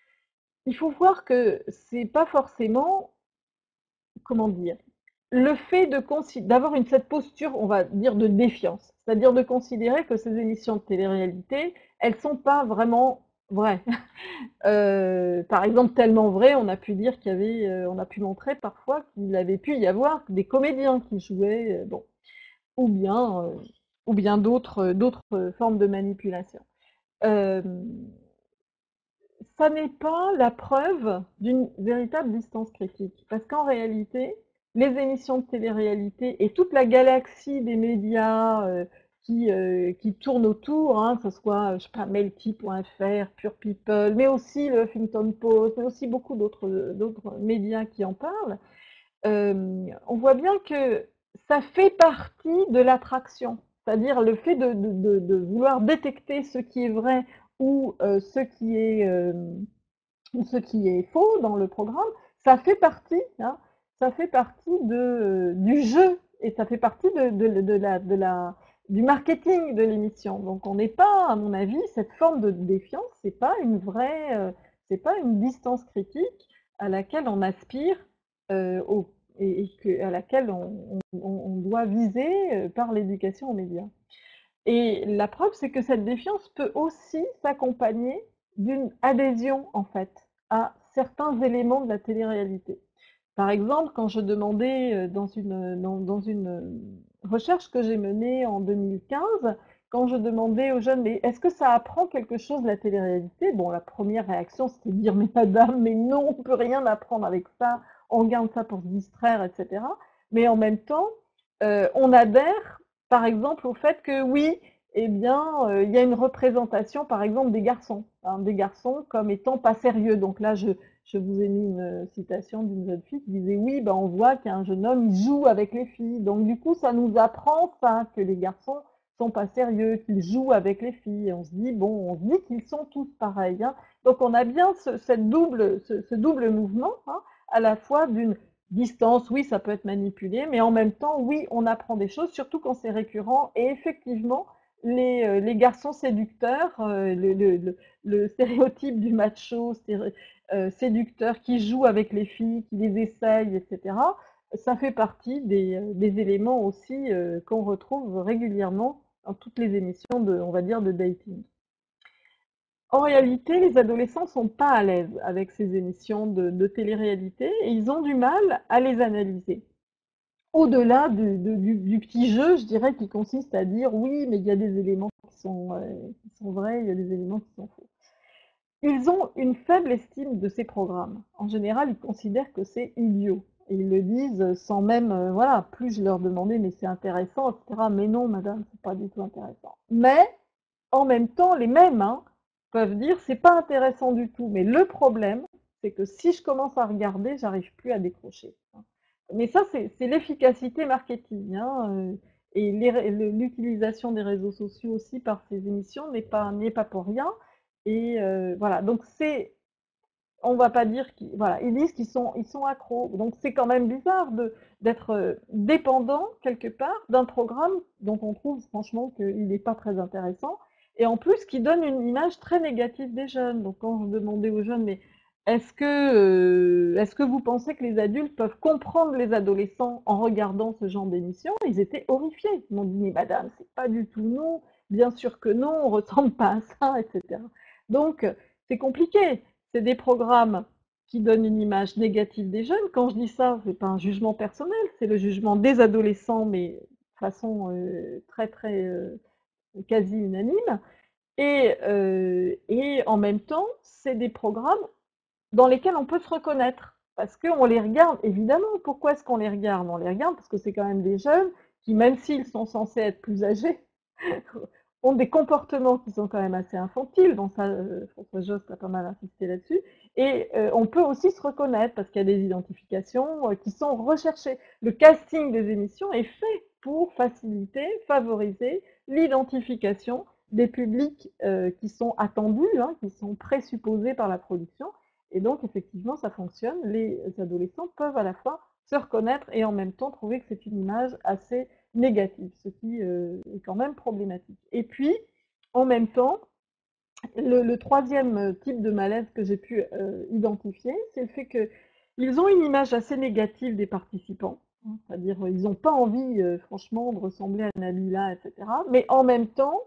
Il faut voir que c'est pas forcément, comment dire, le fait d'avoir une cette posture, on va dire, de défiance, c'est-à-dire de considérer que ces émissions de télé-réalité, elles sont pas vraiment vraies. euh, par exemple, tellement vraies, on a pu dire qu'il y avait, euh, on a pu montrer parfois qu'il avait pu y avoir des comédiens qui jouaient, euh, bon, ou bien, euh, ou bien d'autres, d'autres formes de manipulation. Euh, ça n'est pas la preuve d'une véritable distance critique. Parce qu'en réalité, les émissions de télé-réalité et toute la galaxie des médias euh, qui, euh, qui tournent autour, hein, que ce soit, je sais pas, Melty point F R, Pure People, mais aussi le Huffington Post, mais aussi beaucoup d'autres d'autres médias qui en parlent, euh, on voit bien que ça fait partie de l'attraction. C'est-à-dire le fait de, de, de, de, vouloir détecter ce qui est vrai ou euh, ce qui est euh, ce qui est faux dans le programme, ça fait partie, hein, ça fait partie de, du jeu et ça fait partie de, de, de, la, de la, du marketing de l'émission. Donc on n'est pas, à mon avis, cette forme de défiance, c'est pas une vraie, euh, c'est pas une distance critique à laquelle on aspire euh, au, et, et que, à laquelle on, on, on doit viser euh, par l'éducation aux médias. Et la preuve, c'est que cette défiance peut aussi s'accompagner d'une adhésion, en fait, à certains éléments de la télé-réalité. Par exemple, quand je demandais euh, dans une, dans, dans une euh, recherche que j'ai menée en deux mille quinze, quand je demandais aux jeunes, mais est-ce que ça apprend quelque chose de la télé-réalité? Bon, la première réaction, c'était de dire, mais madame, mais non, on peut rien apprendre avec ça, on garde ça pour se distraire, et cetera. Mais en même temps, euh, on adhère par exemple au fait que oui, eh bien, euh, il y a une représentation, par exemple, des garçons, hein, des garçons comme étant pas sérieux. Donc là, je, je vous ai mis une citation d'une jeune fille qui disait oui, ben on voit qu'un jeune homme il joue avec les filles. Donc du coup, ça nous apprend ça, que les garçons sont pas sérieux, qu'ils jouent avec les filles. Et on se dit bon, on se dit qu'ils sont tous pareils. Hein. Donc on a bien ce, cette double, ce, ce double mouvement, hein, à la fois d'une distance, oui, ça peut être manipulé, mais en même temps, oui, on apprend des choses, surtout quand c'est récurrent. Et effectivement, les, euh, les garçons séducteurs, euh, le, le, le, le stéréotype du macho stéré, euh, séducteur qui joue avec les filles, qui les essaye, et cetera, ça fait partie des, des éléments aussi euh, qu'on retrouve régulièrement dans toutes les émissions de, on va dire, de dating. En réalité, les adolescents sont pas à l'aise avec ces émissions de, de télé-réalité et ils ont du mal à les analyser. Au-delà du, de- du- du petit jeu, je dirais, qui consiste à dire oui, mais il y a des éléments qui sont, euh, qui sont vrais, il y a des éléments qui sont faux. Ils ont une faible estime de ces programmes. En général, ils considèrent que c'est idiot. Et ils le disent sans même, euh, voilà, plus je leur demandais, mais c'est intéressant, et cetera. Mais non, madame, c'est pas du tout intéressant. Mais, en même temps, les mêmes, hein, peuvent dire c'est pas intéressant du tout. Mais le problème, c'est que si je commence à regarder, j'arrive plus à décrocher. Mais ça, c'est c'est l'efficacité marketing, hein, euh, et les- le- l'utilisation des réseaux sociaux aussi par ces émissions n'est pas, n'est pas pour rien. Et euh, voilà, donc c'est, on va pas dire qu'ils, voilà, ils disent qu'ils sont, ils sont accros. Donc c'est quand même bizarre de d'être euh, dépendant quelque part d'un programme dont on trouve franchement qu'il n'est pas très intéressant et en plus qui donne une image très négative des jeunes. Donc quand je demandais aux jeunes, mais est-ce que, euh, est-ce que vous pensez que les adultes peuvent comprendre les adolescents en regardant ce genre d'émission? Ils étaient horrifiés. Ils m'ont dit, mais madame, c'est pas du tout nous. Bien sûr que non, on ressemble pas à ça, et cetera. Donc c'est compliqué. C'est des programmes qui donnent une image négative des jeunes. Quand je dis ça, c'est pas un jugement personnel, c'est le jugement des adolescents, mais de façon euh, très très euh, quasi unanime. Et, euh, et en même temps, c'est des programmes dans lesquels on peut se reconnaître. Parce qu'on les regarde, évidemment. Pourquoi est-ce qu'on les regarde? On les regarde parce que c'est quand même des jeunes qui, même s'ils sont censés être plus âgés, ont des comportements qui sont quand même assez infantiles. Bon, ça, euh, François Jost a pas mal insisté là-dessus. Et euh, on peut aussi se reconnaître parce qu'il y a des identifications euh, qui sont recherchées. Le casting des émissions est fait pour faciliter, favoriser l'identification des publics euh, qui sont attendus, hein, qui sont présupposés par la production. Et donc, effectivement, ça fonctionne. Les adolescents peuvent à la fois se reconnaître et en même temps trouver que c'est une image assez négative, ce qui euh, est quand même problématique. Et puis, en même temps, le, le troisième type de malaise que j'ai pu euh, identifier, c'est le fait qu'ils ont une image assez négative des participants. C'est-à-dire, ils n'ont pas envie, euh, franchement, de ressembler à Nabila, et cetera. Mais en même temps,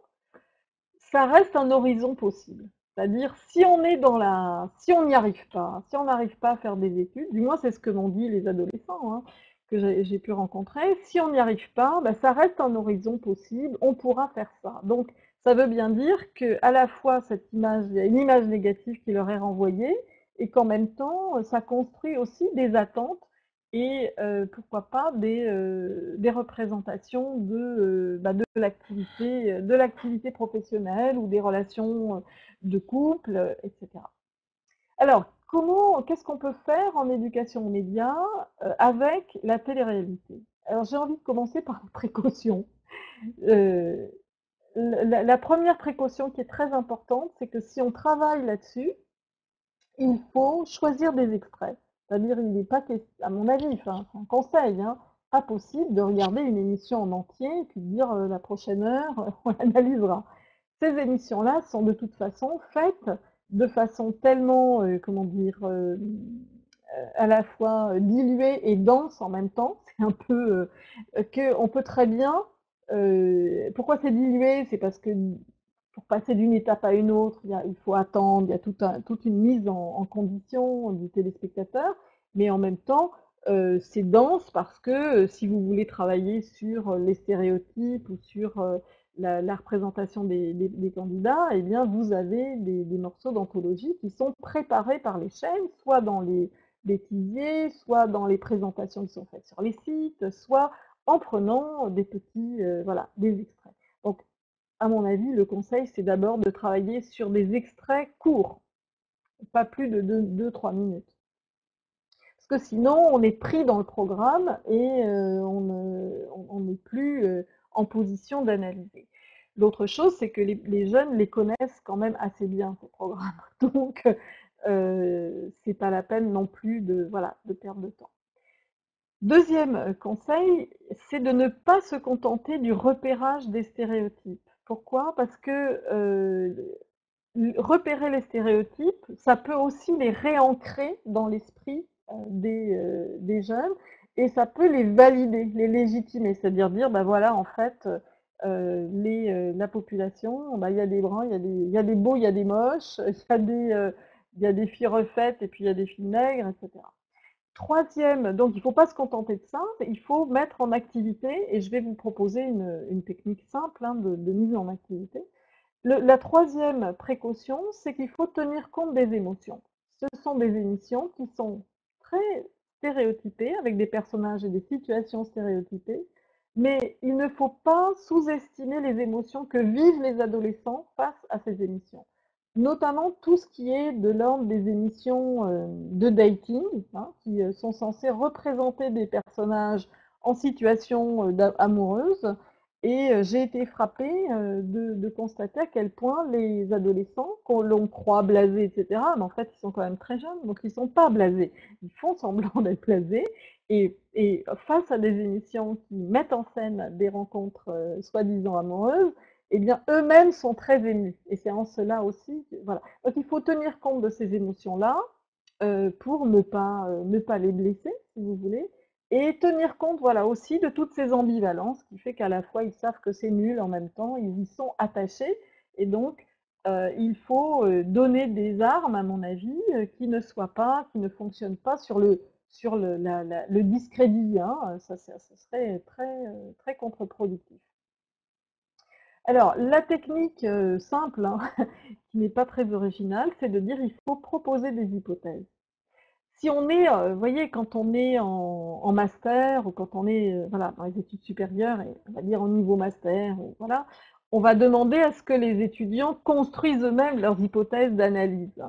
ça reste un horizon possible. C'est-à-dire, si on est dans la, si on n'y arrive pas, si on n'arrive pas à faire des études, du moins c'est ce que m'ont dit les adolescents hein, que j'ai pu rencontrer, si on n'y arrive pas, bah, ça reste un horizon possible, on pourra faire ça. Donc, ça veut bien dire que à la fois cette image, il y a une image négative qui leur est renvoyée, et qu'en même temps, ça construit aussi des attentes et euh, pourquoi pas des, euh, des représentations de, euh, bah, de l'activité de l'activité professionnelle ou des relations de couple, et cetera. Alors, comment, qu'est-ce qu'on peut faire en éducation aux médias euh, avec la télé-réalité? Alors, j'ai envie de commencer par la précaution. Euh, la, la première précaution qui est très importante, c'est que si on travaille là-dessus, il faut choisir des extraits. C'est-à-dire, il n'est pas, à mon avis, enfin, c'est un conseil, hein, pas possible de regarder une émission en entier et puis de dire euh, la prochaine heure, on l'analysera. Ces émissions-là sont de toute façon faites de façon tellement, euh, comment dire, euh, à la fois diluée et dense en même temps. C'est un peu euh, que on peut très bien. Euh, pourquoi c'est dilué? C'est parce que pour passer d'une étape à une autre, il, y a, il faut attendre, il y a tout un, toute une mise en, en condition du téléspectateur, mais en même temps, euh, c'est dense parce que euh, si vous voulez travailler sur les stéréotypes ou sur euh, la, la, représentation des, des, des, candidats, eh bien, vous avez des, des morceaux d'anthologie qui sont préparés par les chaînes, soit dans les bêtisiers, soit dans les présentations qui sont faites sur les sites, soit en prenant des petits, euh, voilà, des extraits. Donc, à mon avis, le conseil, c'est d'abord de travailler sur des extraits courts, pas plus de deux trois minutes. Parce que sinon, on est pris dans le programme et euh, on n'est plus euh, en position d'analyser. L'autre chose, c'est que les, les, jeunes les connaissent quand même assez bien, ces programmes. Donc, euh, c'est pas la peine non plus de, voilà, de perdre de temps. Deuxième conseil, c'est de ne pas se contenter du repérage des stéréotypes. Pourquoi? Parce que euh, repérer les stéréotypes, ça peut aussi les réancrer dans l'esprit euh, des, euh, des jeunes et ça peut les valider, les légitimer, c'est-à-dire dire, ben voilà, en fait, heu, les, heu, la population, bah, il y a des bruns, il y a des il y a des beaux, il y a des moches, il y a des, heu, il y a des filles refaites et puis il y a des filles maigres et cetera. Troisième, donc il ne faut pas se contenter de ça, il faut mettre en activité et je vais vous proposer une, une technique simple hein, de, de mise en activité. Le- la troisième précaution, c'est qu'il faut tenir compte des émotions. Ce sont des émissions qui sont très stéréotypées, avec des personnages et des situations stéréotypées, mais il ne faut pas sous-estimer les émotions que vivent les adolescents face à ces émissions. Notamment tout ce qui est de l'ordre des émissions euh, de dating, hein, qui euh, sont censées représenter des personnages en situation euh, amoureuse, et euh, j'ai été frappée euh, de, de constater à quel point les adolescents, qu'on l'on croit blasés, et cetera, mais en fait, ils sont quand même très jeunes, donc ils ne sont pas blasés. Ils font semblant d'être blasés. Et, et face à des émissions qui mettent en scène des rencontres euh, soi-disant amoureuses, eh bien, eux-mêmes sont très émus. Et c'est en cela aussi, que- voilà. Donc, il faut tenir compte de ces émotions-là euh, pour ne pas, euh, ne pas les blesser, si vous voulez. Et tenir compte, voilà, aussi de toutes ces ambivalences, qui fait qu'à la fois ils savent que c'est nul, en même temps ils y sont attachés, et donc euh, il faut euh, donner des armes, à mon avis, euh, qui ne soient pas, qui ne fonctionnent pas sur le sur le, la, la, le discrédit, hein, ça, ça, ça serait très euh, très contre-productif. Alors la technique euh, simple, hein, qui n'est pas très originale, c'est de dire il faut proposer des hypothèses. Si on est, euh, vous voyez, quand on est en, en master ou quand on est euh, voilà, dans les études supérieures, et on va dire en niveau master, ou, voilà, on va demander à ce que les étudiants construisent eux-mêmes leurs hypothèses d'analyse.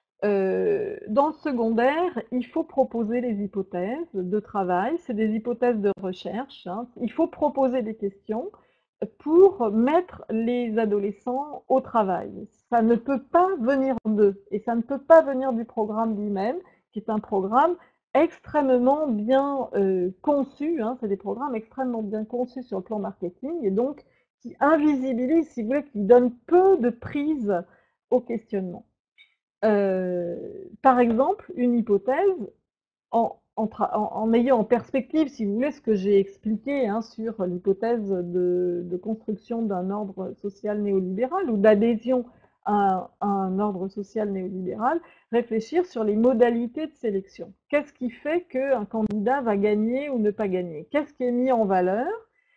Euh, dans le secondaire, il faut proposer les hypothèses de travail, c'est des hypothèses de recherche, hein. Il faut proposer des questions pour mettre les adolescents au travail. Ça ne peut pas venir d'eux et ça ne peut pas venir du programme lui-même, qui est un programme extrêmement bien euh, conçu, hein, c'est des programmes extrêmement bien conçus sur le plan marketing et donc qui invisibilisent, si vous voulez, qui donnent peu de prise au questionnement. Euh, par exemple, une hypothèse, en, en, en, en, ayant en perspective, si vous voulez, ce que j'ai expliqué hein, sur l'hypothèse de, de, construction d'un ordre social néolibéral ou d'adhésion à, à un ordre social néolibéral, réfléchir sur les modalités de sélection. Qu'est-ce qui fait qu'un candidat va gagner ou ne pas gagner? Qu'est-ce qui est mis en valeur?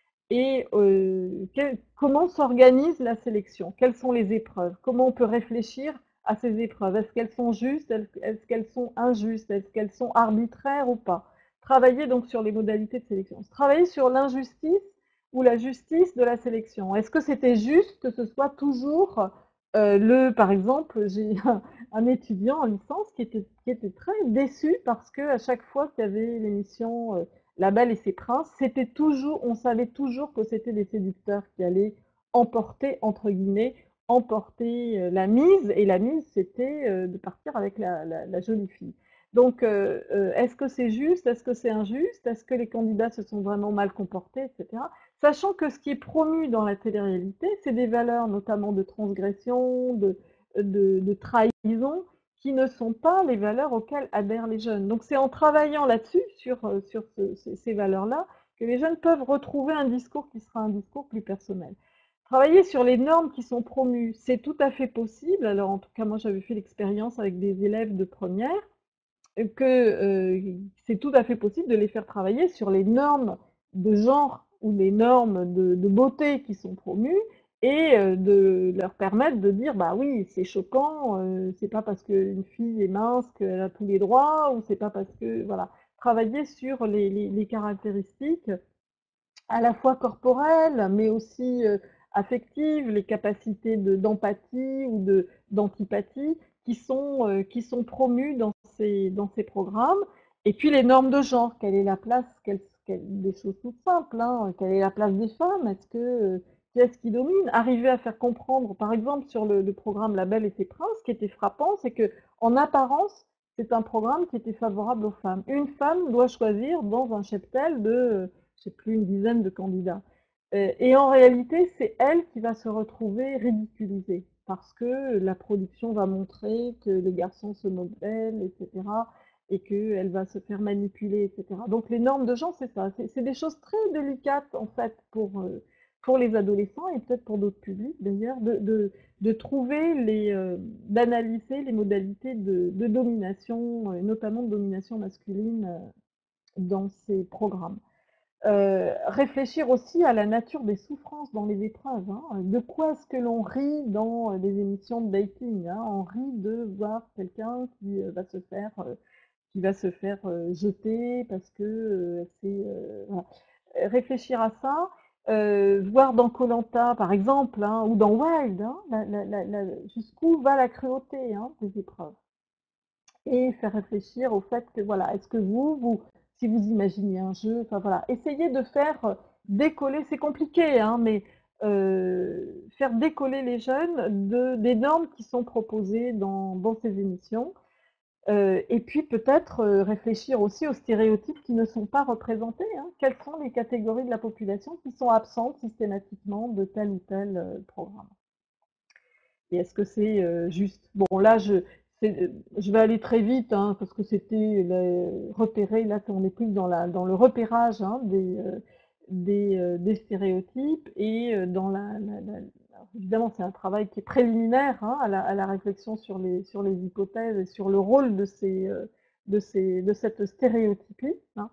Et euh, quel, comment s'organise la sélection? Quelles sont les épreuves? Comment on peut réfléchir à ces épreuves? Est-ce qu'elles sont justes? Est-ce qu'elles sont injustes? Est-ce qu'elles sont arbitraires ou pas? Travailler donc sur les modalités de sélection. Travailler sur l'injustice ou la justice de la sélection. Est-ce que c'était juste que ce soit toujours euh, le, par exemple, j'ai un, un étudiant en licence qui était, qui était très déçu parce que à chaque fois qu'il y avait l'émission euh, La Belle et ses princes, c'était toujours, on savait toujours que c'était des séducteurs qui allaient emporter, entre guillemets, emporter euh, la mise, et la mise, c'était euh, de partir avec la, la, la jolie fille. Donc, euh, euh, est-ce que c'est juste? Est-ce que c'est injuste? Est-ce que les candidats se sont vraiment mal comportés, et cetera. Sachant que ce qui est promu dans la télé-réalité, c'est des valeurs notamment de transgression, de, de, de trahison, qui ne sont pas les valeurs auxquelles adhèrent les jeunes. Donc c'est en travaillant là-dessus, sur, euh, sur ce, ce, ces valeurs-là, que les jeunes peuvent retrouver un discours qui sera un discours plus personnel. Travailler sur les normes qui sont promues, c'est tout à fait possible. Alors en tout cas, moi j'avais fait l'expérience avec des élèves de première, que euh, c'est tout à fait possible de les faire travailler sur les normes de genre ou les normes de, de beauté qui sont promues et euh, de leur permettre de dire bah oui c'est choquant, euh, c'est pas parce qu'une fille est mince qu'elle a tous les droits ou c'est pas parce que voilà, travailler sur les, les, les caractéristiques à la fois corporelles, mais aussi euh, affectives, les capacités de, d'empathie ou de, d'antipathie qui sont, euh, qui sont promues dans ces, dans ces programmes. Et puis les normes de genre, quelle est la place, quelle, quelle, des choses toutes simples, hein, quelle est la place des femmes, est-ce que, euh, qui est-ce qui domine? Arriver à faire comprendre, par exemple sur le, le programme La Belle et ses princes, ce qui était frappant, c'est que en apparence, c'est un programme qui était favorable aux femmes. Une femme doit choisir dans un cheptel de je sais plus, une dizaine de candidats. Euh, et en réalité, c'est elle qui va se retrouver ridiculisée parce que la production va montrer que les garçons se moquent d'elle, et cetera, et qu'elle va se faire manipuler, et cetera. Donc les normes de genre, c'est ça. C'est des choses très délicates, en fait, pour, euh, pour les adolescents et peut-être pour d'autres publics d'ailleurs, de, de, de trouver les, euh, d'analyser les modalités de, de domination, et notamment de domination masculine euh, dans ces programmes. Euh, réfléchir aussi à la nature des souffrances dans les épreuves. Hein. De quoi est-ce que l'on rit dans euh, des émissions de dating, hein. On rit de voir quelqu'un qui euh, va se faire, euh, qui va se faire euh, jeter parce que euh, c'est euh, voilà. Réfléchir à ça, euh, voir dans koh par exemple, hein, ou dans Wild, hein, la- la- la- la- jusqu'où va la cruauté hein, des épreuves et faire réfléchir au fait que voilà, est-ce que vous, vous, si vous imaginez un jeu, enfin voilà, essayez de faire euh, décoller, c'est compliqué, hein, mais euh, faire décoller les jeunes de, des normes qui sont proposées dans, dans ces émissions. Euh, et puis peut-être euh, réfléchir aussi aux stéréotypes qui ne sont pas représentés. Hein. Quelles sont les catégories de la population qui sont absentes systématiquement de tel ou tel euh, programme? Et est-ce que c'est euh, juste? Bon, là, je, c'est- je vais aller très vite hein, parce que c'était le- repéré. Là, on est plus dans la, dans le repérage hein, des, euh, des, euh, des stéréotypes et euh, dans la, la- la- alors, évidemment, c'est un travail qui est préliminaire hein, à la, à la réflexion sur les, sur les hypothèses et sur le rôle de ces, euh, de ces, de cette stéréotypie. Hein.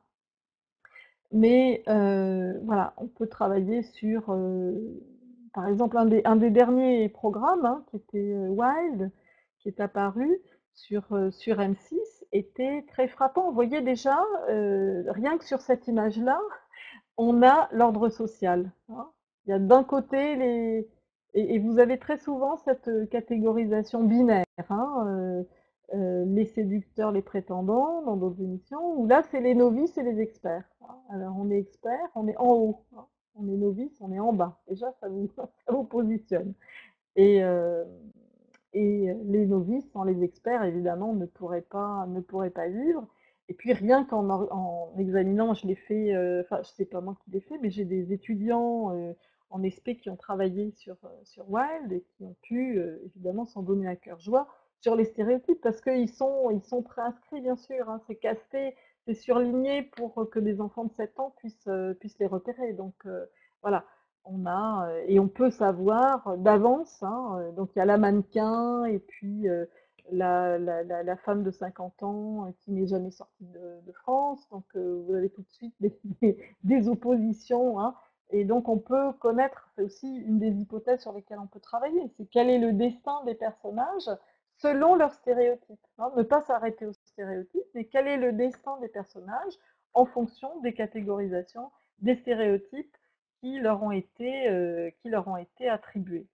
Mais euh, voilà, on peut travailler sur, euh, par exemple, un des, un des derniers programmes, hein, qui était euh, Wild, qui est apparu sur, euh, sur M six, était très frappant. Vous voyez déjà, euh, rien que sur cette image-là, on a l'ordre social. Hein. Il y a d'un côté les... Et, et vous avez très souvent cette euh, catégorisation binaire, hein, euh, euh, les séducteurs, les prétendants, dans d'autres émissions, où là, c'est les novices et les experts. Hein. Alors, on est expert, on est en haut. Hein. On est novice, on est en bas. Déjà, ça vous, ça vous positionne. Et, euh, et les novices, sans les experts, évidemment, ne pourraient pas, ne pourraient pas vivre. Et puis rien qu'en en examinant, je l'ai fait, euh, enfin, je sais pas moi qui l'ai fait, mais j'ai des étudiants euh, en S P qui ont travaillé sur, euh, sur Wild et qui ont pu, euh, évidemment, s'en donner à cœur joie sur les stéréotypes parce qu'ils sont, ils sont préinscrits, bien sûr. Hein, c'est casté, c'est surligné pour que des enfants de sept ans puissent, euh, puissent les repérer. Donc, euh, voilà. On a, euh, et on peut savoir d'avance, hein, euh, donc il y a la mannequin et puis euh, la, la, la, la femme de cinquante ans euh, qui n'est jamais sortie de, de France, donc euh, vous avez tout de suite des, des, des oppositions, hein, et donc on peut connaître, c'est aussi une des hypothèses sur lesquelles on peut travailler, c'est quel est le destin des personnages selon leurs stéréotypes, hein, ne pas s'arrêter aux stéréotypes, mais quel est le destin des personnages en fonction des catégorisations, des stéréotypes qui leur ont été, euh, qui leur ont été attribués.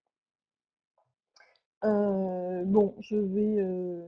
Euh, bon, je vais. Euh,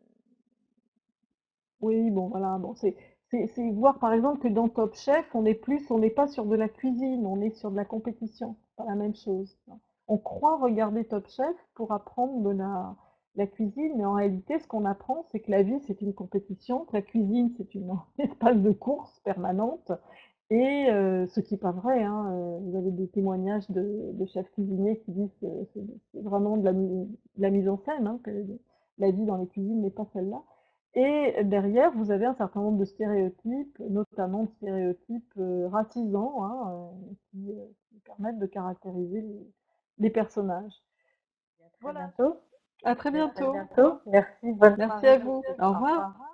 oui, bon, voilà. Bon, c'est, c'est, c'est voir par exemple que dans Top Chef, on est plus, on n'est pas sur de la cuisine, on est sur de la compétition. C'est pas la même chose. Non. On croit regarder Top Chef pour apprendre de la, la cuisine, mais en réalité, ce qu'on apprend, c'est que la vie, c'est une compétition, que la cuisine, c'est une espace de course permanente, et euh, ce qui n'est pas vrai, hein, euh, vous avez des témoignages de, de chefs cuisiniers qui disent que c'est c'est vraiment de la, mi- de la mise en scène, hein, que la vie dans les cuisines n'est pas celle-là. Et derrière, vous avez un certain nombre de stéréotypes, notamment de stéréotypes euh, racisants, hein, euh, qui, euh, qui permettent de caractériser les, les personnages. À très Voilà, bientôt. à très À très bientôt. bientôt. Merci. Bonne Merci soirée. à vous. Au Au revoir. revoir.